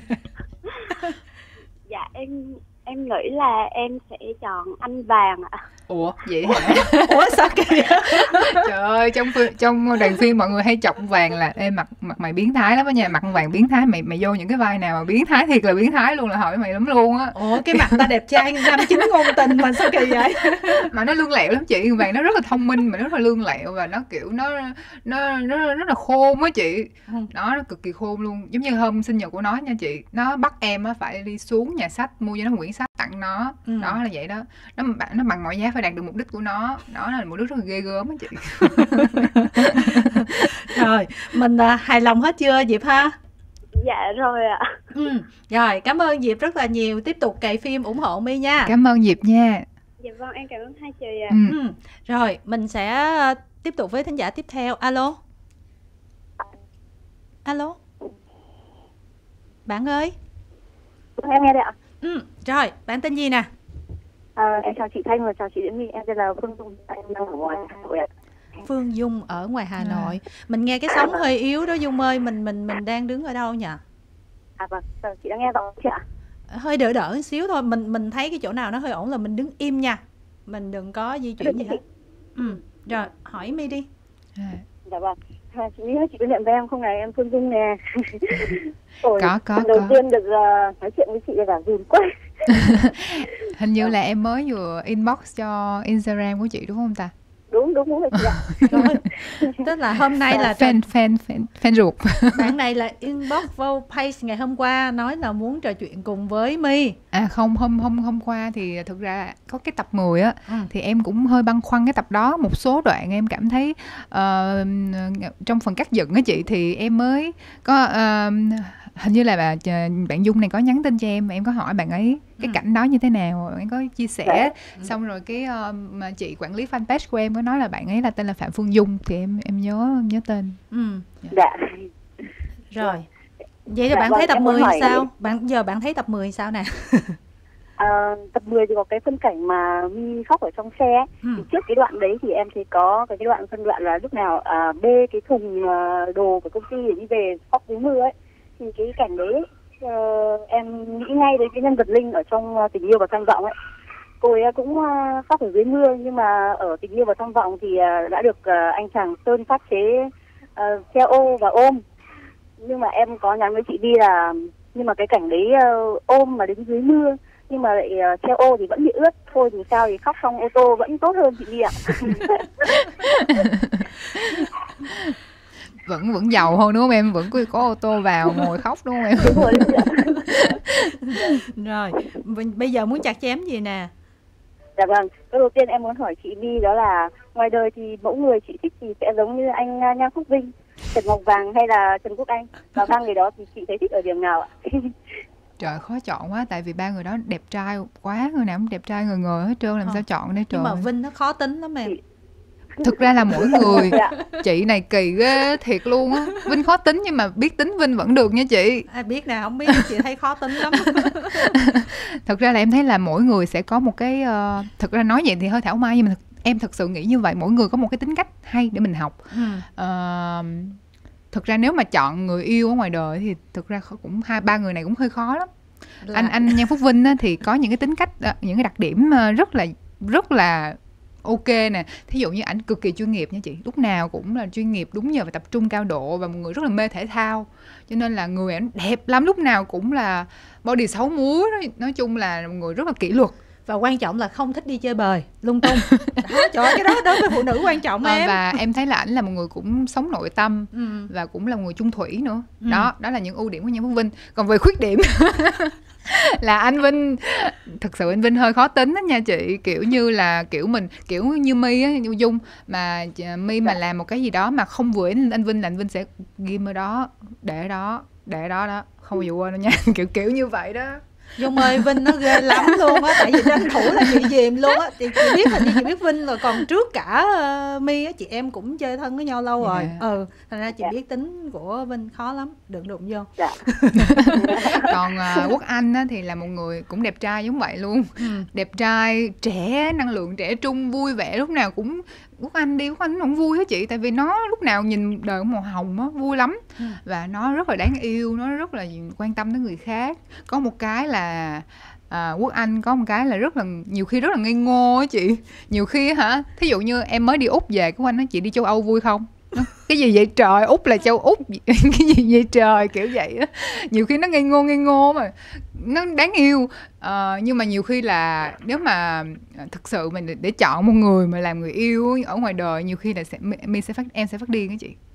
Dạ em nghĩ là em sẽ chọn anh Vàng ạ. Ủa vậy hả? Ủa sao kỳ? Trời ơi, trong đoàn phim mọi người hay chọc Vàng là ê mặt mày biến thái lắm á nha, mặt Vàng biến thái, mày vô những cái vai nào mà biến thái thiệt là biến thái luôn là hỏi mày lắm luôn á. Ủa cái mặt ta đẹp trai nam chính ngôn tình mà sao kỳ vậy? Mà nó lương lẹo lắm chị, Vàng nó rất là thông minh mà nó rất là lương lẹo, và nó kiểu nó rất là khôn á chị. Nó cực kỳ khôn luôn. Giống như hôm sinh nhật của nó nha chị, nó bắt em á phải đi xuống nhà sách mua cho nó một quyển sách tặng nó. Đó là vậy đó. Nó bằng mọi giá phải đạt được mục đích của nó. Đó là một đứa rất là ghê gớm á chị. Rồi, mình hài lòng hết chưa Diệp ha? Dạ rồi ạ. Rồi, cảm ơn Diệp rất là nhiều. Tiếp tục cày phim ủng hộ My nha. Cảm ơn Diệp nha. Dạ vâng, em cảm ơn hai chị ạ. Rồi, mình sẽ tiếp tục với thính giả tiếp theo. Alo. Alo. Bạn ơi. Em nghe đây ạ. Rồi, bạn tên gì nè? Em chào chị Thanh và chào chị Diễm My. Em tên là Phương Dung, em đang ở ngoài Hà Nội ạ. Phương Dung ở ngoài Hà Nội. Mình nghe cái sóng hơi yếu đó Dung ơi, mình đang đứng ở đâu nhỉ? Vâng, chị đang nghe rõ chưa ạ? Hơi đỡ đỡ một xíu thôi, mình thấy cái chỗ nào nó hơi ổn là mình đứng im nha. Mình đừng có di chuyển gì hết. Rồi, hỏi My đi. Dạ vâng. Chị nghĩ chị có nhận ra em không này, em Phương Dung nè. Có. Đầu tiên được nói chuyện với chị là dùm quá. Hình như là em mới vừa inbox cho Instagram của chị đúng không ta? Đúng rồi chị ạ. Tức là hôm nay là fan ruột. Bạn này là inbox vào page ngày hôm qua nói là muốn trò chuyện cùng với My. Không, hôm qua thì thực ra có cái tập 10 á, thì em cũng hơi băn khoăn cái tập đó. Một số đoạn em cảm thấy trong phần cắt dựng á chị, thì em mới có hình như là bạn Dung này có nhắn tin cho em có hỏi bạn ấy cái cảnh đó như thế nào, em có chia sẻ. Xong rồi cái mà chị quản lý fanpage của em có nói là bạn ấy là tên là Phạm Phương Dung, thì em nhớ tên. Dạ. Rồi. Vậy là bạn thấy tập 10 sao? Bạn thấy tập 10 sao nè? Tập 10 thì có cái phân cảnh mà My khóc ở trong xe. Thì trước cái đoạn đấy thì em thấy có cái phân đoạn là lúc nào bê cái thùng đồ của công ty để đi về khóc dưới mưa ấy. Thì cái cảnh đấy em nghĩ ngay đến cái nhân vật Linh ở trong Tình Yêu và Tham Vọng ấy. Cô ấy cũng khóc ở dưới mưa, nhưng mà ở Tình Yêu và Tham Vọng thì đã được anh chàng Sơn phát chế theo ô và ôm. Nhưng mà em có nhắn với chị đi là nhưng mà cái cảnh đấy ôm mà đến dưới mưa nhưng mà lại theo ô thì vẫn bị ướt. Thôi thì sao thì khóc trong ô tô vẫn tốt hơn chị đi ạ. Vẫn giàu hơn đúng không em? Vẫn có ô tô vào ngồi khóc đúng không em? Đúng rồi. Rồi, bây giờ muốn chặt chém gì nè? Dạ vâng, cái đầu tiên em muốn hỏi chị Vi đó là ngoài đời thì mẫu người chị thích thì sẽ giống như anh Nhan Phúc Vinh, Trần Ngọc Vàng hay là Trần Quốc Anh, và ba người đó thì chị thấy thích ở điểm nào ạ? Trời, khó chọn quá, tại vì ba người đó đẹp trai quá, người nào cũng đẹp trai ngời hết trơn, làm sao chọn đây trời. Nhưng mà Vinh nó khó tính lắm em. Thực ra là mỗi người chị này kỳ ghê thiệt luôn á. Vinh khó tính nhưng mà biết tính Vinh vẫn được nha chị. Ai biết nào không biết, chị thấy khó tính lắm. Thực ra là em thấy là mỗi người sẽ có một cái thực ra nói vậy thì hơi thảo mai, nhưng mà em thực sự nghĩ như vậy. Mỗi người có một cái tính cách hay để mình học. Thực ra nếu mà chọn người yêu ở ngoài đời thì thực ra cũng ba người này cũng hơi khó lắm. Anh Nhan Phúc Vinh á, thì có những cái tính cách, những cái đặc điểm rất là ok nè. Thí dụ như ảnh cực kỳ chuyên nghiệp nha chị, lúc nào cũng là chuyên nghiệp đúng giờ và tập trung cao độ, và một người rất là mê thể thao, cho nên là người ảnh đẹp lắm, lúc nào cũng là body 6 múi. Nói chung là một người rất là kỷ luật. Và quan trọng là không thích đi chơi bời lung tung. Trời ơi, cái đó đối với phụ nữ quan trọng em. Và em thấy là ảnh là một người cũng sống nội tâm, và cũng là một người chung thủy nữa. Đó là những ưu điểm của Nhan Phúc Vinh. Còn về khuyết điểm là anh Vinh, thực sự anh Vinh hơi khó tính đó nha chị. Kiểu như là kiểu như My á, như Dung, mà My mà làm một cái gì đó mà không vừa anh Vinh là anh Vinh sẽ ghim ở đó, để đó đó, không bao giờ quên đâu nha. kiểu như vậy đó. Dung ơi, Vinh nó ghê lắm luôn á. Tại vì tranh thủ là chị dìm luôn á. Chị biết là chị biết Vinh rồi. Còn trước cả My á, chị em cũng chơi thân với nhau lâu rồi. Thành ra chị biết tính của Vinh khó lắm, đừng đụng vô. Còn Quốc Anh á, thì là một người cũng đẹp trai giống vậy luôn. Đẹp trai, trẻ, năng lượng trẻ trung, vui vẻ, lúc nào cũng Quốc Anh cũng vui hết chị. Tại vì nó lúc nào nhìn đời màu hồng á, vui lắm. Và nó rất là đáng yêu, nó rất là quan tâm đến người khác. Có một cái là Quốc Anh có một cái là nhiều khi rất là ngây ngô á chị. Nhiều khi hả, thí dụ như em mới đi Úc về, Quốc Anh nói chị đi châu Âu vui không? Cái gì vậy trời, Úc là châu Úc, cái gì vậy trời, kiểu vậy á. Nhiều khi nó ngây ngô mà nó đáng yêu. Nhưng mà nhiều khi là nếu mà thực sự mình để chọn một người mà làm người yêu ở ngoài đời, nhiều khi là em sẽ phát điên á chị.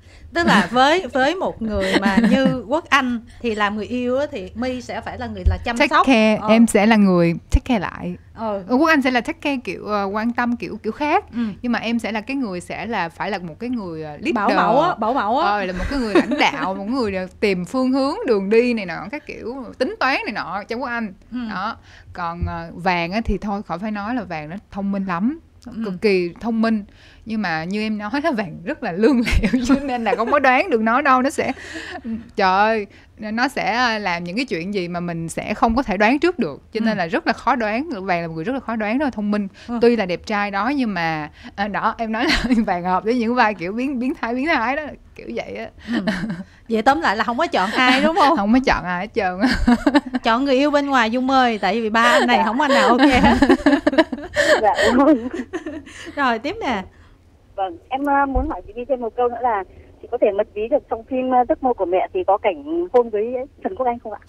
Tức là với một người mà như Quốc Anh thì làm người yêu á, thì My sẽ phải là người là chăm take sóc. care. Em sẽ là người take care lại. Quốc Anh sẽ là take care kiểu quan tâm kiểu khác. Nhưng mà em sẽ là cái người sẽ là phải là một cái người leader, bảo mẫu á. Là một cái người lãnh đạo, một người tìm phương hướng đường đi này nọ, các kiểu tính toán này nọ cho Quốc Anh. Đó. Còn Vàng á thì thôi khỏi phải nói là Vàng nó thông minh lắm, cực kỳ thông minh, nhưng mà như em nói là Vàng rất là lương lẹo cho nên là không có đoán được nó đâu. Nó sẽ trời ơi, nó sẽ làm những cái chuyện gì mà mình sẽ không có thể đoán trước được, cho nên là rất là khó đoán. Vàng là một người rất là khó đoán, rất là thông minh. Tuy là đẹp trai đó nhưng mà đó em nói là Vàng hợp với những vai kiểu biến thái đó, kiểu vậy á. Vậy tóm lại là không có chọn ai đúng không? Không có chọn ai hết trơn. Chọn người yêu bên ngoài Dung ơi, tại vì ba anh này không anh nào ok hết. Dạ vâng. Rồi tiếp nè. Vâng, em muốn hỏi chị đi thêm một câu nữa là chị có thể mật ví được trong phim Giấc mơ của mẹ thì có cảnh hôn với Trần Quốc Anh không ạ?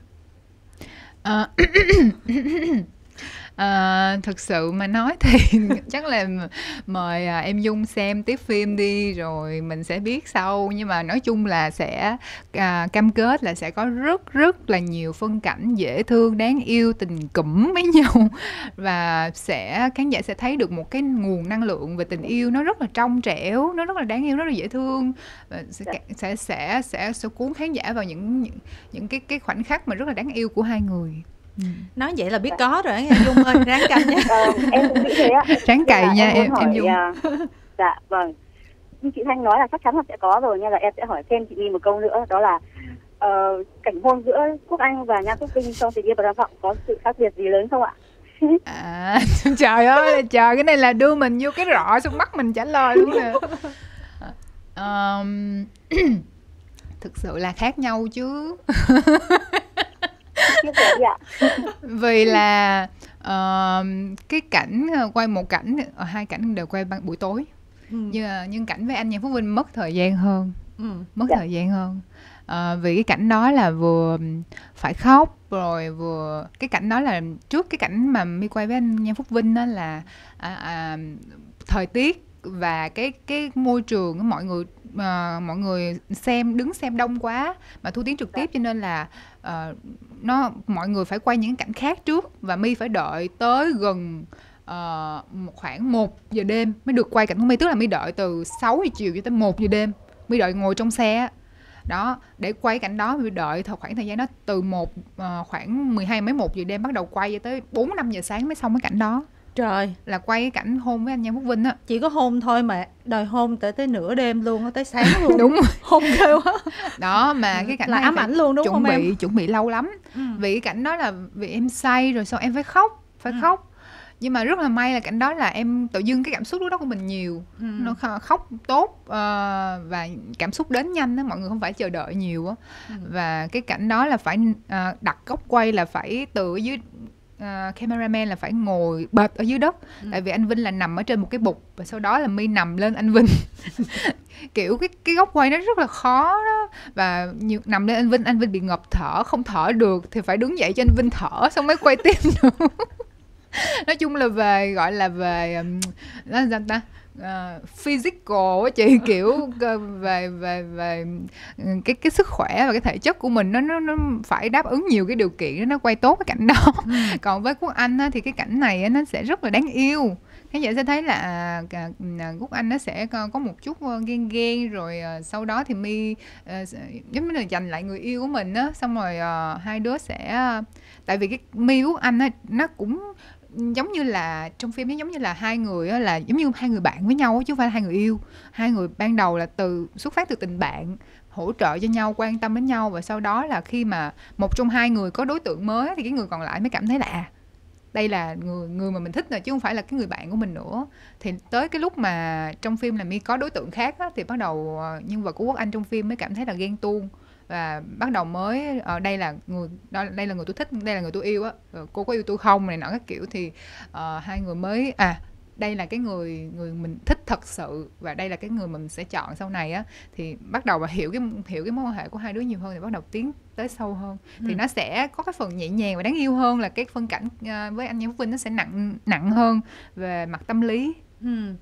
Thực sự mà nói thì chắc là mời em Dung xem tiếp phim đi rồi mình sẽ biết sau. Nhưng mà nói chung là sẽ cam kết là sẽ có rất là nhiều phân cảnh dễ thương, đáng yêu, tình cũm với nhau. Và khán giả sẽ thấy được một cái nguồn năng lượng về tình yêu nó rất là trong trẻo, nó rất là đáng yêu, rất là dễ thương. Và sẽ cuốn khán giả vào những cái khoảnh khắc mà rất là đáng yêu của hai người. Nói vậy là biết có rồi nghe Dung ơi, ráng canh nha. Em cũng nghĩ thế á. Ráng cày nha em Dung. Dạ vâng. Nhưng chị Thanh nói là chắc chắn là sẽ có rồi, nhưng là em sẽ hỏi thêm chị Nhi một câu nữa, đó là cảnh hôn giữa Quốc Anh và Nhan Thúc Vinh trong Tình Yêu Và Tham Vọng có sự khác biệt gì lớn không ạ? Trời ơi, trời, cái này là đưa mình vô cái rọ xuống mắt mình trả lời luôn nè. Thực sự là khác nhau chứ. Vì là cái cảnh quay một cảnh, hai cảnh đều quay buổi tối. Nhưng cảnh với anh Nhan Phúc Vinh mất thời gian hơn. Thời gian hơn. Vì cái cảnh đó là vừa phải khóc, rồi vừa cái cảnh đó là trước cái cảnh mà My quay với anh Nhan Phúc Vinh đó là thời tiết và cái môi trường, mọi người đứng xem đông quá mà thu tiếng trực tiếp, cho nên là mọi người phải quay những cảnh khác trước và My phải đợi tới gần khoảng 1 giờ đêm mới được quay cảnh của My. Tức là My đợi từ 6 giờ chiều cho tới 1 giờ đêm, My đợi ngồi trong xe đó để quay cảnh đó. My đợi khoảng thời gian đó từ khoảng 12 mấy 1 giờ đêm bắt đầu quay cho tới 4-5 giờ sáng mới xong cái cảnh đó. Trời, là quay cái cảnh hôn với anh Nhan Phúc Vinh á. Chỉ có hôn thôi mà đòi hôn tới nửa đêm luôn, tới sáng luôn. Đúng rồi. Hôn ghê quá. Đó mà cái cảnh là ám ảnh luôn đúng không em? Chuẩn bị lâu lắm. Vì cái cảnh đó là vì em say rồi xong em phải khóc. Nhưng mà rất là may là cảnh đó là em tự dưng cái cảm xúc lúc đó của mình nhiều. Nó khóc tốt và cảm xúc đến nhanh đó, mọi người không phải chờ đợi nhiều á. Và cái cảnh đó là phải đặt góc quay là phải từ ở dưới cameraman là phải ngồi bệt ở dưới đất. Tại vì anh Vinh là nằm ở trên một cái bục và sau đó là My nằm lên anh Vinh. Kiểu cái góc quay nó rất là khó đó. Và nằm lên anh Vinh bị ngập thở, không thở được thì phải đứng dậy cho anh Vinh thở xong mới quay tiếp được. Nói chung là gọi là về nó sao ta, physical á chị, kiểu về cái sức khỏe và cái thể chất của mình nó phải đáp ứng nhiều cái điều kiện đó, nó quay tốt cái cảnh đó. Còn với Quốc Anh á, thì cái cảnh này á, nó sẽ rất là đáng yêu. Khán giả sẽ thấy là Quốc Anh nó sẽ có một chút ghen rồi sau đó thì My giống như là giành lại người yêu của mình á, xong rồi hai đứa sẽ tại vì cái My Quốc Anh á, nó cũng giống như là trong phim nó giống như là hai người á, là giống như hai người bạn với nhau chứ không phải là hai người yêu. Hai người ban đầu là xuất phát từ tình bạn, hỗ trợ cho nhau, quan tâm đến nhau, và sau đó là khi mà một trong hai người có đối tượng mới thì cái người còn lại mới cảm thấy là đây là người mà mình thích rồi chứ không phải là cái người bạn của mình nữa. Thì tới cái lúc mà trong phim là My có đối tượng khác á, thì bắt đầu nhân vật của Quốc Anh trong phim mới cảm thấy là ghen tuông và bắt đầu mới đây là người tôi thích, đây là người tôi yêu á, cô có yêu tôi không này nọ các kiểu. Thì hai người mới đây là cái người mình thích thật sự và đây là cái người mình sẽ chọn sau này á. Thì bắt đầu và hiểu cái mối quan hệ của hai đứa nhiều hơn thì bắt đầu tiến tới sâu hơn. Thì nó sẽ có cái phần nhẹ nhàng và đáng yêu hơn là cái phân cảnh với anh Nhan Phúc Vinh nó sẽ nặng hơn về mặt tâm lý.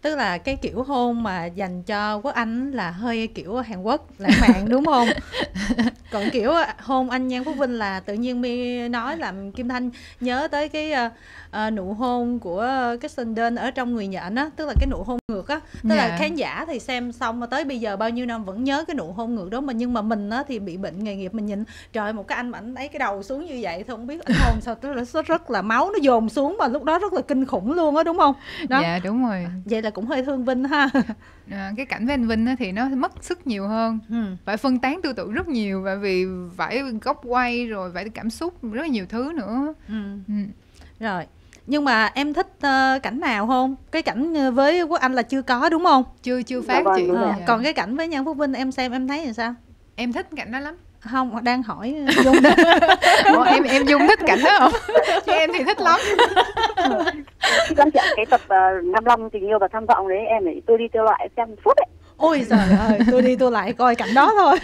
Tức là cái kiểu hôn mà dành cho Quốc Anh là hơi kiểu Hàn Quốc lãng mạn đúng không? Còn kiểu hôn anh Nhan Phúc Vinh là tự nhiên My nói làm Kim Thanh nhớ tới cái nụ hôn của Kirsten Dunst ở trong Người Nhện á, tức là cái nụ hôn ngược á. Tức là khán giả thì xem xong mà tới bây giờ bao nhiêu năm vẫn nhớ cái nụ hôn ngược đó, mà nhưng mà mình á thì bị bệnh nghề nghiệp, mình nhìn trời ơi, một cái anh mà anh ấy cái đầu xuống như vậy thôi không biết anh hôn sao, tức là rất là máu nó dồn xuống mà lúc đó rất là kinh khủng luôn á, đúng không? Đó. Dạ đúng rồi. Vậy là cũng hơi thương Vinh ha. Cái cảnh với anh Vinh á thì nó mất sức nhiều hơn, phải phân tán tư tưởng rất nhiều, và vì phải góc quay rồi phải cảm xúc rất là nhiều thứ nữa. Rồi, nhưng mà em thích cảnh nào không? Cái cảnh với Quốc Anh là chưa có đúng không? Chưa phát chị. Còn cái cảnh với Nhan Phúc Vinh em xem em thấy là sao? Em thích cảnh đó lắm. Không, đang hỏi Dung đó. em Dung thích cảnh đó không? Chứ em thì thích lắm. Khi con chạy cái tập 55 Tình Yêu và Tham Vọng đấy, em phải tôi đi tôi lại xem phút ấy. Ôi giời ơi, tôi đi tôi lại coi cảnh đó thôi.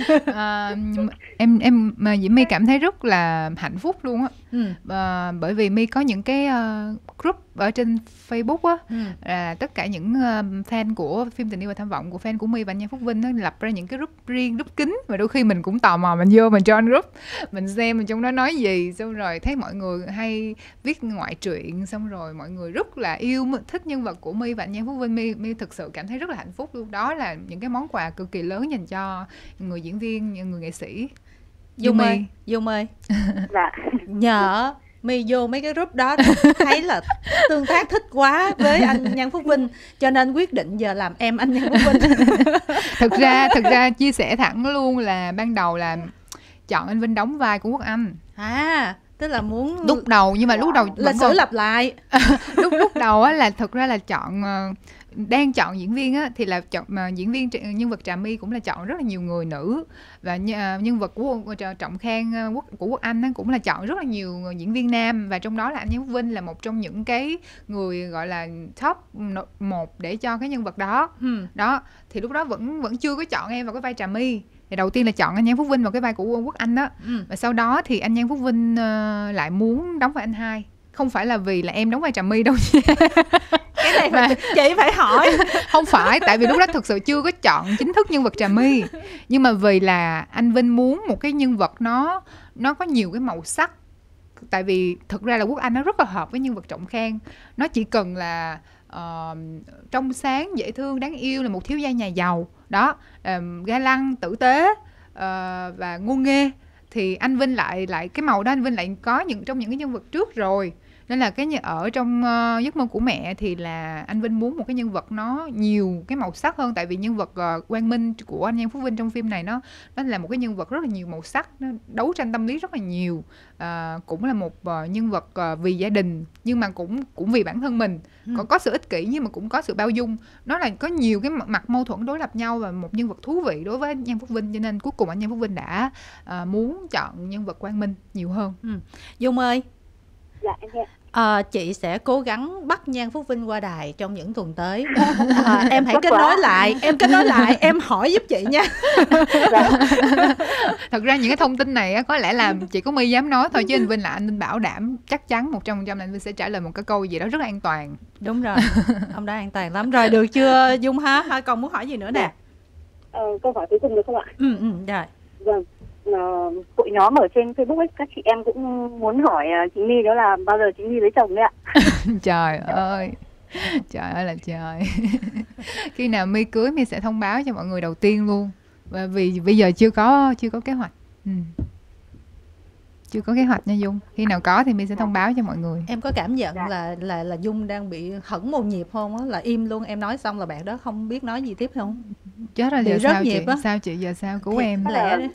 Em mà Diễm My cảm thấy rất là hạnh phúc luôn á. Bởi vì My có những cái group ở trên Facebook á, là tất cả những fan của phim Tình Yêu và Tham Vọng, của fan của My và Nhan Phúc Vinh, nó lập ra những cái group riêng, group kín, và đôi khi mình cũng tò mò mình vô mình join group, mình xem mình trong đó nói gì, xong rồi thấy mọi người hay viết ngoại truyện, xong rồi mọi người rất là yêu thích nhân vật của My và Nhan Phúc Vinh. My thực sự cảm thấy rất là hạnh phúc luôn. Đó là những cái món quà cực kỳ lớn dành cho người diễn viên, người nghệ sĩ. Dung ơi. Dạ. Nhờ My vô mấy cái group đó thấy là tương tác thích quá với anh Nhan Phúc Vinh, cho nên quyết định giờ làm em anh Nhan Phúc Vinh. Thực ra chia sẻ thẳng luôn là ban đầu là chọn anh Vinh đóng vai của Quốc Anh. Tức là muốn lúc đầu, nhưng mà lúc đầu là sử lặp lại. lúc đầu á là thực ra là chọn đang chọn diễn viên á, thì là chọn diễn viên nhân vật Trà My cũng là chọn rất là nhiều người nữ, và nhân vật của Trọng Khang của Quốc Anh á, cũng là chọn rất là nhiều diễn viên nam, và trong đó là anh Nhan Phúc Vinh là một trong những cái người gọi là top 1 để cho cái nhân vật đó. Đó thì lúc đó vẫn chưa có chọn em vào cái vai Trà My. Thì đầu tiên là chọn anh Nhan Phúc Vinh vào cái vai của Quốc Anh đó. Và sau đó thì anh Nhan Phúc Vinh lại muốn đóng vai anh hai. Không phải là vì là em đóng vai Trà My đâu nha. Cái này mà chị phải hỏi. Không phải, tại vì lúc đó thực sự chưa có chọn chính thức nhân vật Trà My. Nhưng mà vì là anh Vinh muốn một cái nhân vật nó có nhiều cái màu sắc. Tại vì thực ra là Quốc Anh nó rất là hợp với nhân vật Trọng Khang. Nó chỉ cần là trong sáng, dễ thương, đáng yêu, là một thiếu gia nhà giàu đó, ga lăng, tử tế và ngôn nghê. Thì anh Vinh lại cái màu đó anh Vinh lại có trong những cái nhân vật trước rồi, nên là cái ở trong Giấc Mơ Của Mẹ thì là anh Vinh muốn một cái nhân vật nó nhiều cái màu sắc hơn. Tại vì nhân vật Quang Minh của anh Nhan Phúc Vinh trong phim này nó là một cái nhân vật rất là nhiều màu sắc, nó đấu tranh tâm lý rất là nhiều, cũng là một nhân vật vì gia đình nhưng mà cũng vì bản thân mình, có sự ích kỷ nhưng mà cũng có sự bao dung. Nó là có nhiều cái mặt mâu thuẫn đối lập nhau, và một nhân vật thú vị đối với Nhan Phúc Vinh, cho nên cuối cùng anh Nhan Phúc Vinh đã muốn chọn nhân vật Quang Minh nhiều hơn. Dung ơi. Dạ em nghe. Chị sẽ cố gắng bắt Nhan Phúc Vinh qua đài trong những tuần tới. Em hãy kết nối lại, em hỏi giúp chị nha. Thật ra những cái thông tin này có lẽ là chị có My dám nói thôi, chứ anh Vinh là anh Vinh bảo đảm chắc chắn 100% là anh Vinh sẽ trả lời một cái câu gì đó rất là an toàn. Đúng rồi, ông đó an toàn lắm rồi. Được chưa Dung ha? Còn muốn hỏi gì nữa nè? Câu hỏi cuối cùng được không ạ? Rồi. Vâng. Hội nhóm ở trên Facebook ấy, các chị em cũng muốn hỏi chị My đó là bao giờ chị My lấy chồng đấy ạ? Trời ơi là trời. Khi nào My cưới My sẽ thông báo cho mọi người đầu tiên luôn, và vì bây giờ chưa có kế hoạch. Chưa có kế hoạch nha Dung. Khi nào có thì My sẽ thông báo cho mọi người. Em có cảm nhận là Dung đang bị hẫng một nhịp không á, là im luôn, em nói xong là bạn đó không biết nói gì tiếp không? Chết rồi, giờ sao chị? Sao chị giờ sao cứu em? Lẽ đấy.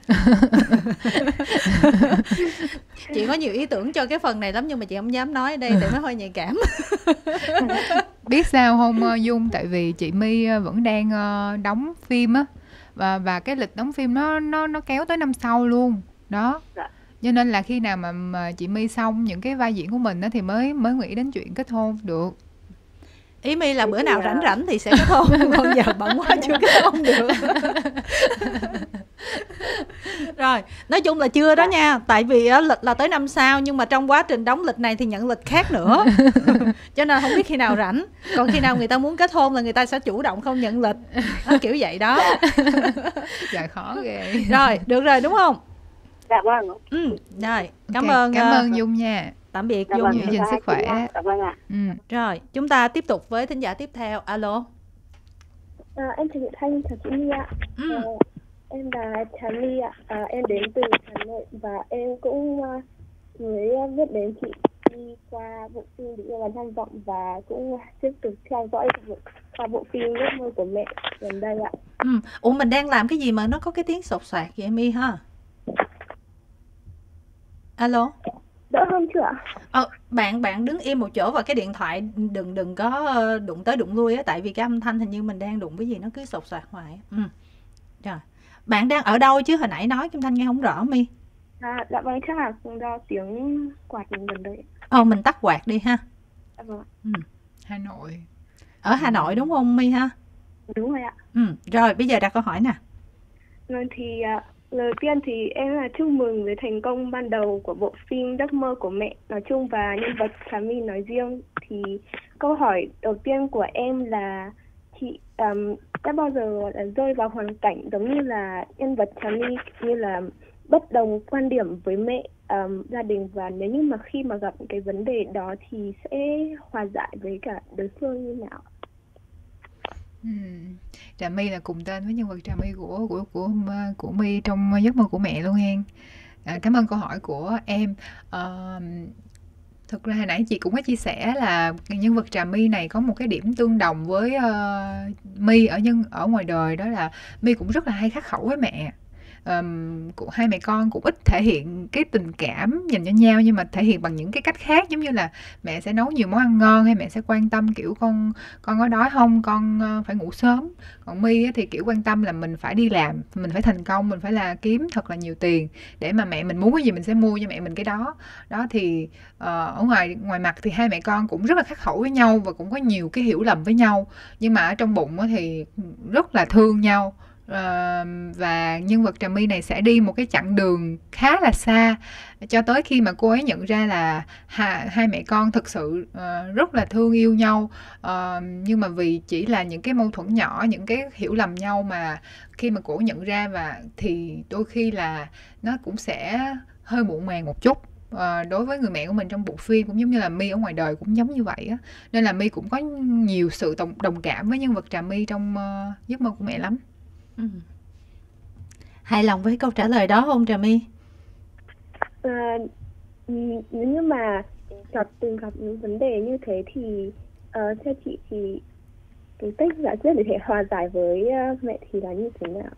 Chị có nhiều ý tưởng cho cái phần này lắm nhưng mà chị không dám nói ở đây tại nó hơi nhạy cảm. Biết sao không Dung, tại vì chị My vẫn đang đóng phim á, và cái lịch đóng phim nó kéo tới năm sau luôn đó. Cho nên là khi nào mà chị My xong những cái vai diễn của mình đó thì mới nghĩ đến chuyện kết hôn được. Ý My là bữa nào rảnh thì sẽ kết hôn, còn giờ bận quá chưa kết hôn được. Rồi Rồi, nói chung là chưa đó nha. Tại vì lịch là tới năm sau, nhưng mà trong quá trình đóng lịch này thì nhận lịch khác nữa. Cho nên không biết khi nào rảnh. Còn khi nào người ta muốn kết hôn là người ta sẽ chủ động không nhận lịch. Kiểu vậy đó. Dạ khó ghê. Rồi, được rồi đúng không? Dạ vâng. Rồi, cảm ơn Dung nha. Tạm biệt Dạ Dung. vâng, giữ gìn sức khỏe. Dạ vâng ạ. Rồi, chúng ta tiếp tục với thính giả tiếp theo. Alo. Em chào chị Thanh, chào chị My ạ. Em là Trà My ạ. Em đến từ Hà Nội và em cũng mới biết đến chị đi qua bộ phim Định Yêu Và Tham Vọng và cũng tiếp tục theo dõi qua bộ phim Giấc Mơ Của Mẹ gần đây ạ. Ủa mình đang làm cái gì mà nó có cái tiếng sột soạt vậy My ha? Alo. Đỡ hơn chưa ạ? Bạn đứng im một chỗ và cái điện thoại đừng có đụng tới đụng lui á, tại vì cái âm thanh hình như mình đang đụng cái gì nó cứ sột soạt hoài. Rồi. Bạn đang ở đâu chứ hồi nãy nói Kim Thanh nghe không rõ My. Dạ vâng, chắc là do tiếng quạt gần đây. Mình tắt quạt đi ha. Dạ vâng. Hà Nội. Ở Hà Nội đúng không My ha? Đúng rồi ạ. Rồi bây giờ đặt câu hỏi nè. Vâng thì lời tiên thì em là chúc mừng với thành công ban đầu của bộ phim Giấc Mơ Của Mẹ nói chung và nhân vật Trà My nói riêng. Thì câu hỏi đầu tiên của em là chị đã bao giờ rơi vào hoàn cảnh giống như là nhân vật Trà My, như là bất đồng quan điểm với mẹ, gia đình, và nếu như mà khi mà gặp cái vấn đề đó thì sẽ hòa giải với cả đối phương như nào? Trà My là cùng tên với nhân vật Trà My của My trong Giấc Mơ Của Mẹ luôn hen. Cảm ơn câu hỏi của em. Thực ra hồi nãy chị cũng có chia sẻ là nhân vật Trà My này có một cái điểm tương đồng với My ở ngoài đời, đó là My cũng rất là hay khắc khẩu với mẹ. Hai mẹ con cũng ít thể hiện cái tình cảm dành cho nhau, nhưng mà thể hiện bằng những cái cách khác, giống như là mẹ sẽ nấu nhiều món ăn ngon, hay mẹ sẽ quan tâm kiểu con có đói không, con phải ngủ sớm. Còn My thì kiểu quan tâm là mình phải đi làm, mình phải thành công, mình phải là kiếm thật là nhiều tiền để mà mẹ mình muốn cái gì mình sẽ mua cho mẹ mình cái đó. Đó thì ở ngoài mặt thì hai mẹ con cũng rất là khắc khẩu với nhau và cũng có nhiều cái hiểu lầm với nhau, nhưng mà ở trong bụng thì rất là thương nhau. Và nhân vật Trà My này sẽ đi một cái chặng đường khá là xa cho tới khi mà cô ấy nhận ra là hai mẹ con thực sự rất là thương yêu nhau, nhưng mà vì chỉ là những cái mâu thuẫn nhỏ, những cái hiểu lầm nhau mà khi mà cô nhận ra, và thì đôi khi là nó cũng sẽ hơi muộn màng một chút. Đối với người mẹ của mình trong bộ phim cũng giống như là My ở ngoài đời cũng giống như vậy á, nên là My cũng có nhiều sự đồng cảm với nhân vật Trà My trong Giấc Mơ Của Mẹ lắm. Hài lòng với câu trả lời đó không Trà My? Nếu như mà từng gặp những vấn đề như thế thì theo chị thì cái cách giải quyết để thể hòa giải với mẹ thì là như thế nào?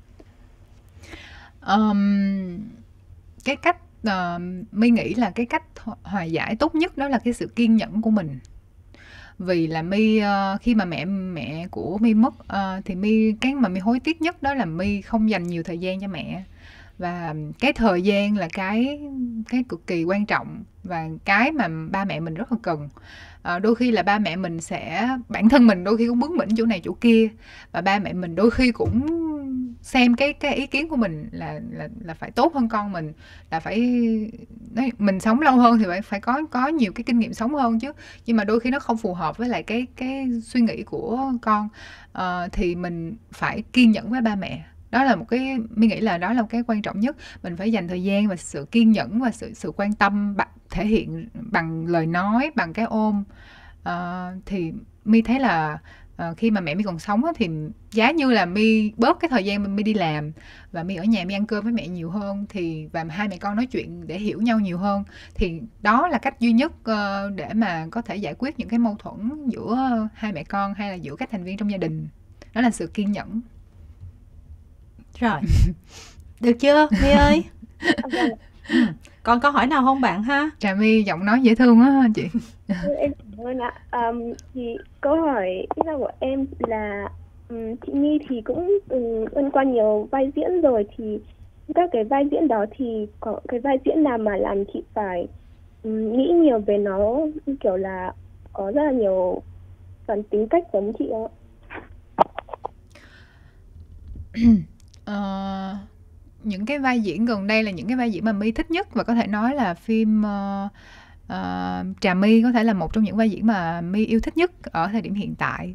Cái cách My nghĩ là cái cách hòa giải tốt nhất đó là cái sự kiên nhẫn của mình. Vì là My khi mà mẹ của My mất thì cái mà My hối tiếc nhất đó là My không dành nhiều thời gian cho mẹ. Và cái thời gian là cái cực kỳ quan trọng và cái mà ba mẹ mình rất là cần. Đôi khi là ba mẹ mình bản thân mình đôi khi cũng bướng bỉnh chỗ này chỗ kia, và ba mẹ mình đôi khi cũng xem cái ý kiến của mình là phải tốt hơn con mình, là phải mình sống lâu hơn thì phải có nhiều cái kinh nghiệm sống hơn chứ, nhưng mà đôi khi nó không phù hợp với lại cái suy nghĩ của con, thì mình phải kiên nhẫn với ba mẹ. Đó là mình nghĩ là đó là một cái quan trọng nhất. Mình phải dành thời gian và sự kiên nhẫn và sự quan tâm thể hiện bằng lời nói, bằng cái ôm. Thì My thấy là khi mà mẹ My còn sống thì giá như là My bớt cái thời gian mà My đi làm và My ở nhà My ăn cơm với mẹ nhiều hơn, và hai mẹ con nói chuyện để hiểu nhau nhiều hơn, thì đó là cách duy nhất để mà có thể giải quyết những cái mâu thuẫn giữa hai mẹ con hay là giữa các thành viên trong gia đình. Đó là sự kiên nhẫn. Rồi. Được chưa My ơi? Còn câu hỏi nào không bạn ha? Trà My giọng nói dễ thương á chị. Em cảm ơn ạ. Thì câu hỏi tiếp theo của em là chị My thì cũng từng qua nhiều vai diễn rồi, thì các cái vai diễn đó thì có cái vai diễn nào mà làm chị phải nghĩ nhiều về nó, kiểu là có rất là nhiều phần tính cách giống chị không ạ? những cái vai diễn gần đây là những cái vai diễn mà My thích nhất, và có thể nói là phim Trà My có thể là một trong những vai diễn mà My yêu thích nhất ở thời điểm hiện tại.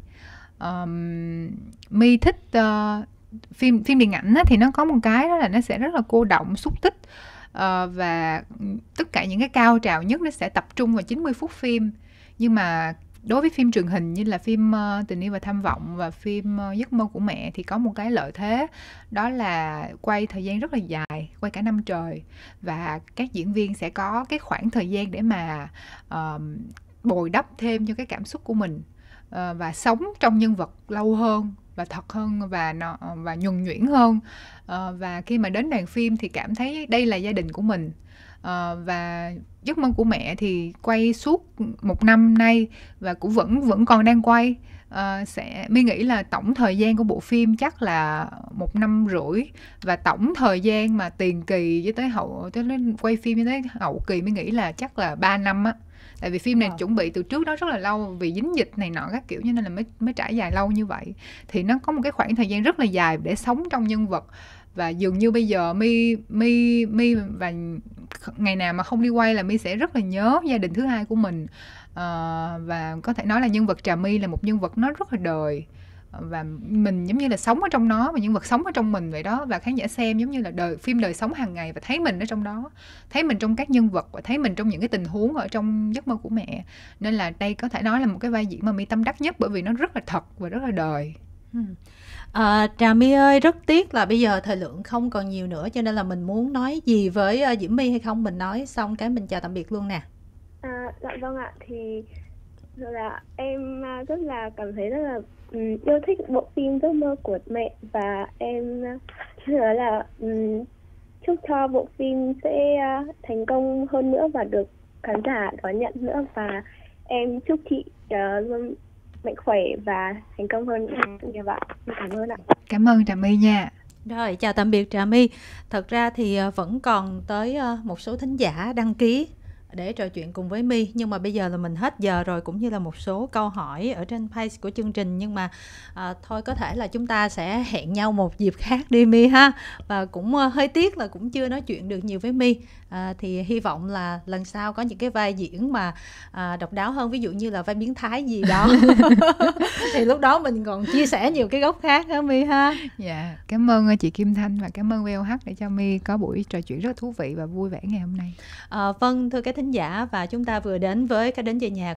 My thích phim điện ảnh thì nó có một cái đó là nó sẽ rất là cô động, xúc tích, và tất cả những cái cao trào nhất nó sẽ tập trung vào 90 phút phim. Nhưng mà đối với phim truyền hình như là phim Tình Yêu và Tham Vọng và phim Giấc Mơ Của Mẹ thì có một cái lợi thế, đó là quay thời gian rất là dài, quay cả năm trời, và các diễn viên sẽ có cái khoảng thời gian để mà bồi đắp thêm cho cái cảm xúc của mình, và sống trong nhân vật lâu hơn và thật hơn và nhuần nhuyễn hơn. Và khi mà đến đoàn phim thì cảm thấy đây là gia đình của mình. Và Giấc Mơ Của Mẹ thì quay suốt 1 năm nay và cũng vẫn còn đang quay. My nghĩ là tổng thời gian của bộ phim chắc là 1 năm rưỡi, và tổng thời gian mà tiền kỳ với tới quay phim với tới hậu kỳ My nghĩ là chắc là 3 năm á. Tại vì phim này chuẩn bị từ trước đó rất là lâu, vì dính dịch này nọ các kiểu, cho nên là mới trải dài lâu như vậy. Thì nó có một cái khoảng thời gian rất là dài để sống trong nhân vật. Và dường như bây giờ My và ngày nào mà không đi quay là My sẽ rất là nhớ gia đình thứ hai của mình. Và có thể nói là nhân vật Trà My là một nhân vật nó rất là đời, và mình giống như là sống ở trong nó, và nhân vật sống ở trong mình vậy đó. Và khán giả xem giống như là phim đời sống hàng ngày, và thấy mình ở trong đó, thấy mình trong các nhân vật, và thấy mình trong những cái tình huống ở trong Giấc Mơ Của Mẹ. Nên là đây có thể nói là một cái vai diễn mà My tâm đắc nhất, bởi vì nó rất là thật và rất là đời. Trà My ơi, rất tiếc là bây giờ thời lượng không còn nhiều nữa, cho nên là mình muốn nói gì với Diễm My hay không, mình nói xong cái mình chào tạm biệt luôn nè. Dạ vâng ạ, thì là em rất là cảm thấy rất là yêu thích bộ phim Giấc Mơ Của Mẹ, và em nói là chúc cho bộ phim sẽ thành công hơn nữa và được khán giả đón nhận nữa, và em chúc chị mạnh khỏe và thành công hơn nhiều bạn. Cảm ơn ạ. Cảm ơn Trà My nha. Rồi, chào tạm biệt Trà My. Thật ra thì vẫn còn tới một số thính giả đăng ký để trò chuyện cùng với My, nhưng mà bây giờ là mình hết giờ rồi, cũng như là một số câu hỏi ở trên page của chương trình. Nhưng mà thôi có thể là chúng ta sẽ hẹn nhau một dịp khác đi My ha. Và cũng hơi tiếc là cũng chưa nói chuyện được nhiều với My. Thì hy vọng là lần sau có những cái vai diễn mà độc đáo hơn, ví dụ như là vai biến thái gì đó thì lúc đó mình còn chia sẻ nhiều cái góc khác hả My ha. Dạ, cảm ơn chị Kim Thanh và cảm ơn VOH để cho My có buổi trò chuyện rất thú vị và vui vẻ ngày hôm nay. Vâng, thưa các thính giả, và chúng ta vừa đến với Cái Đến Về Nhà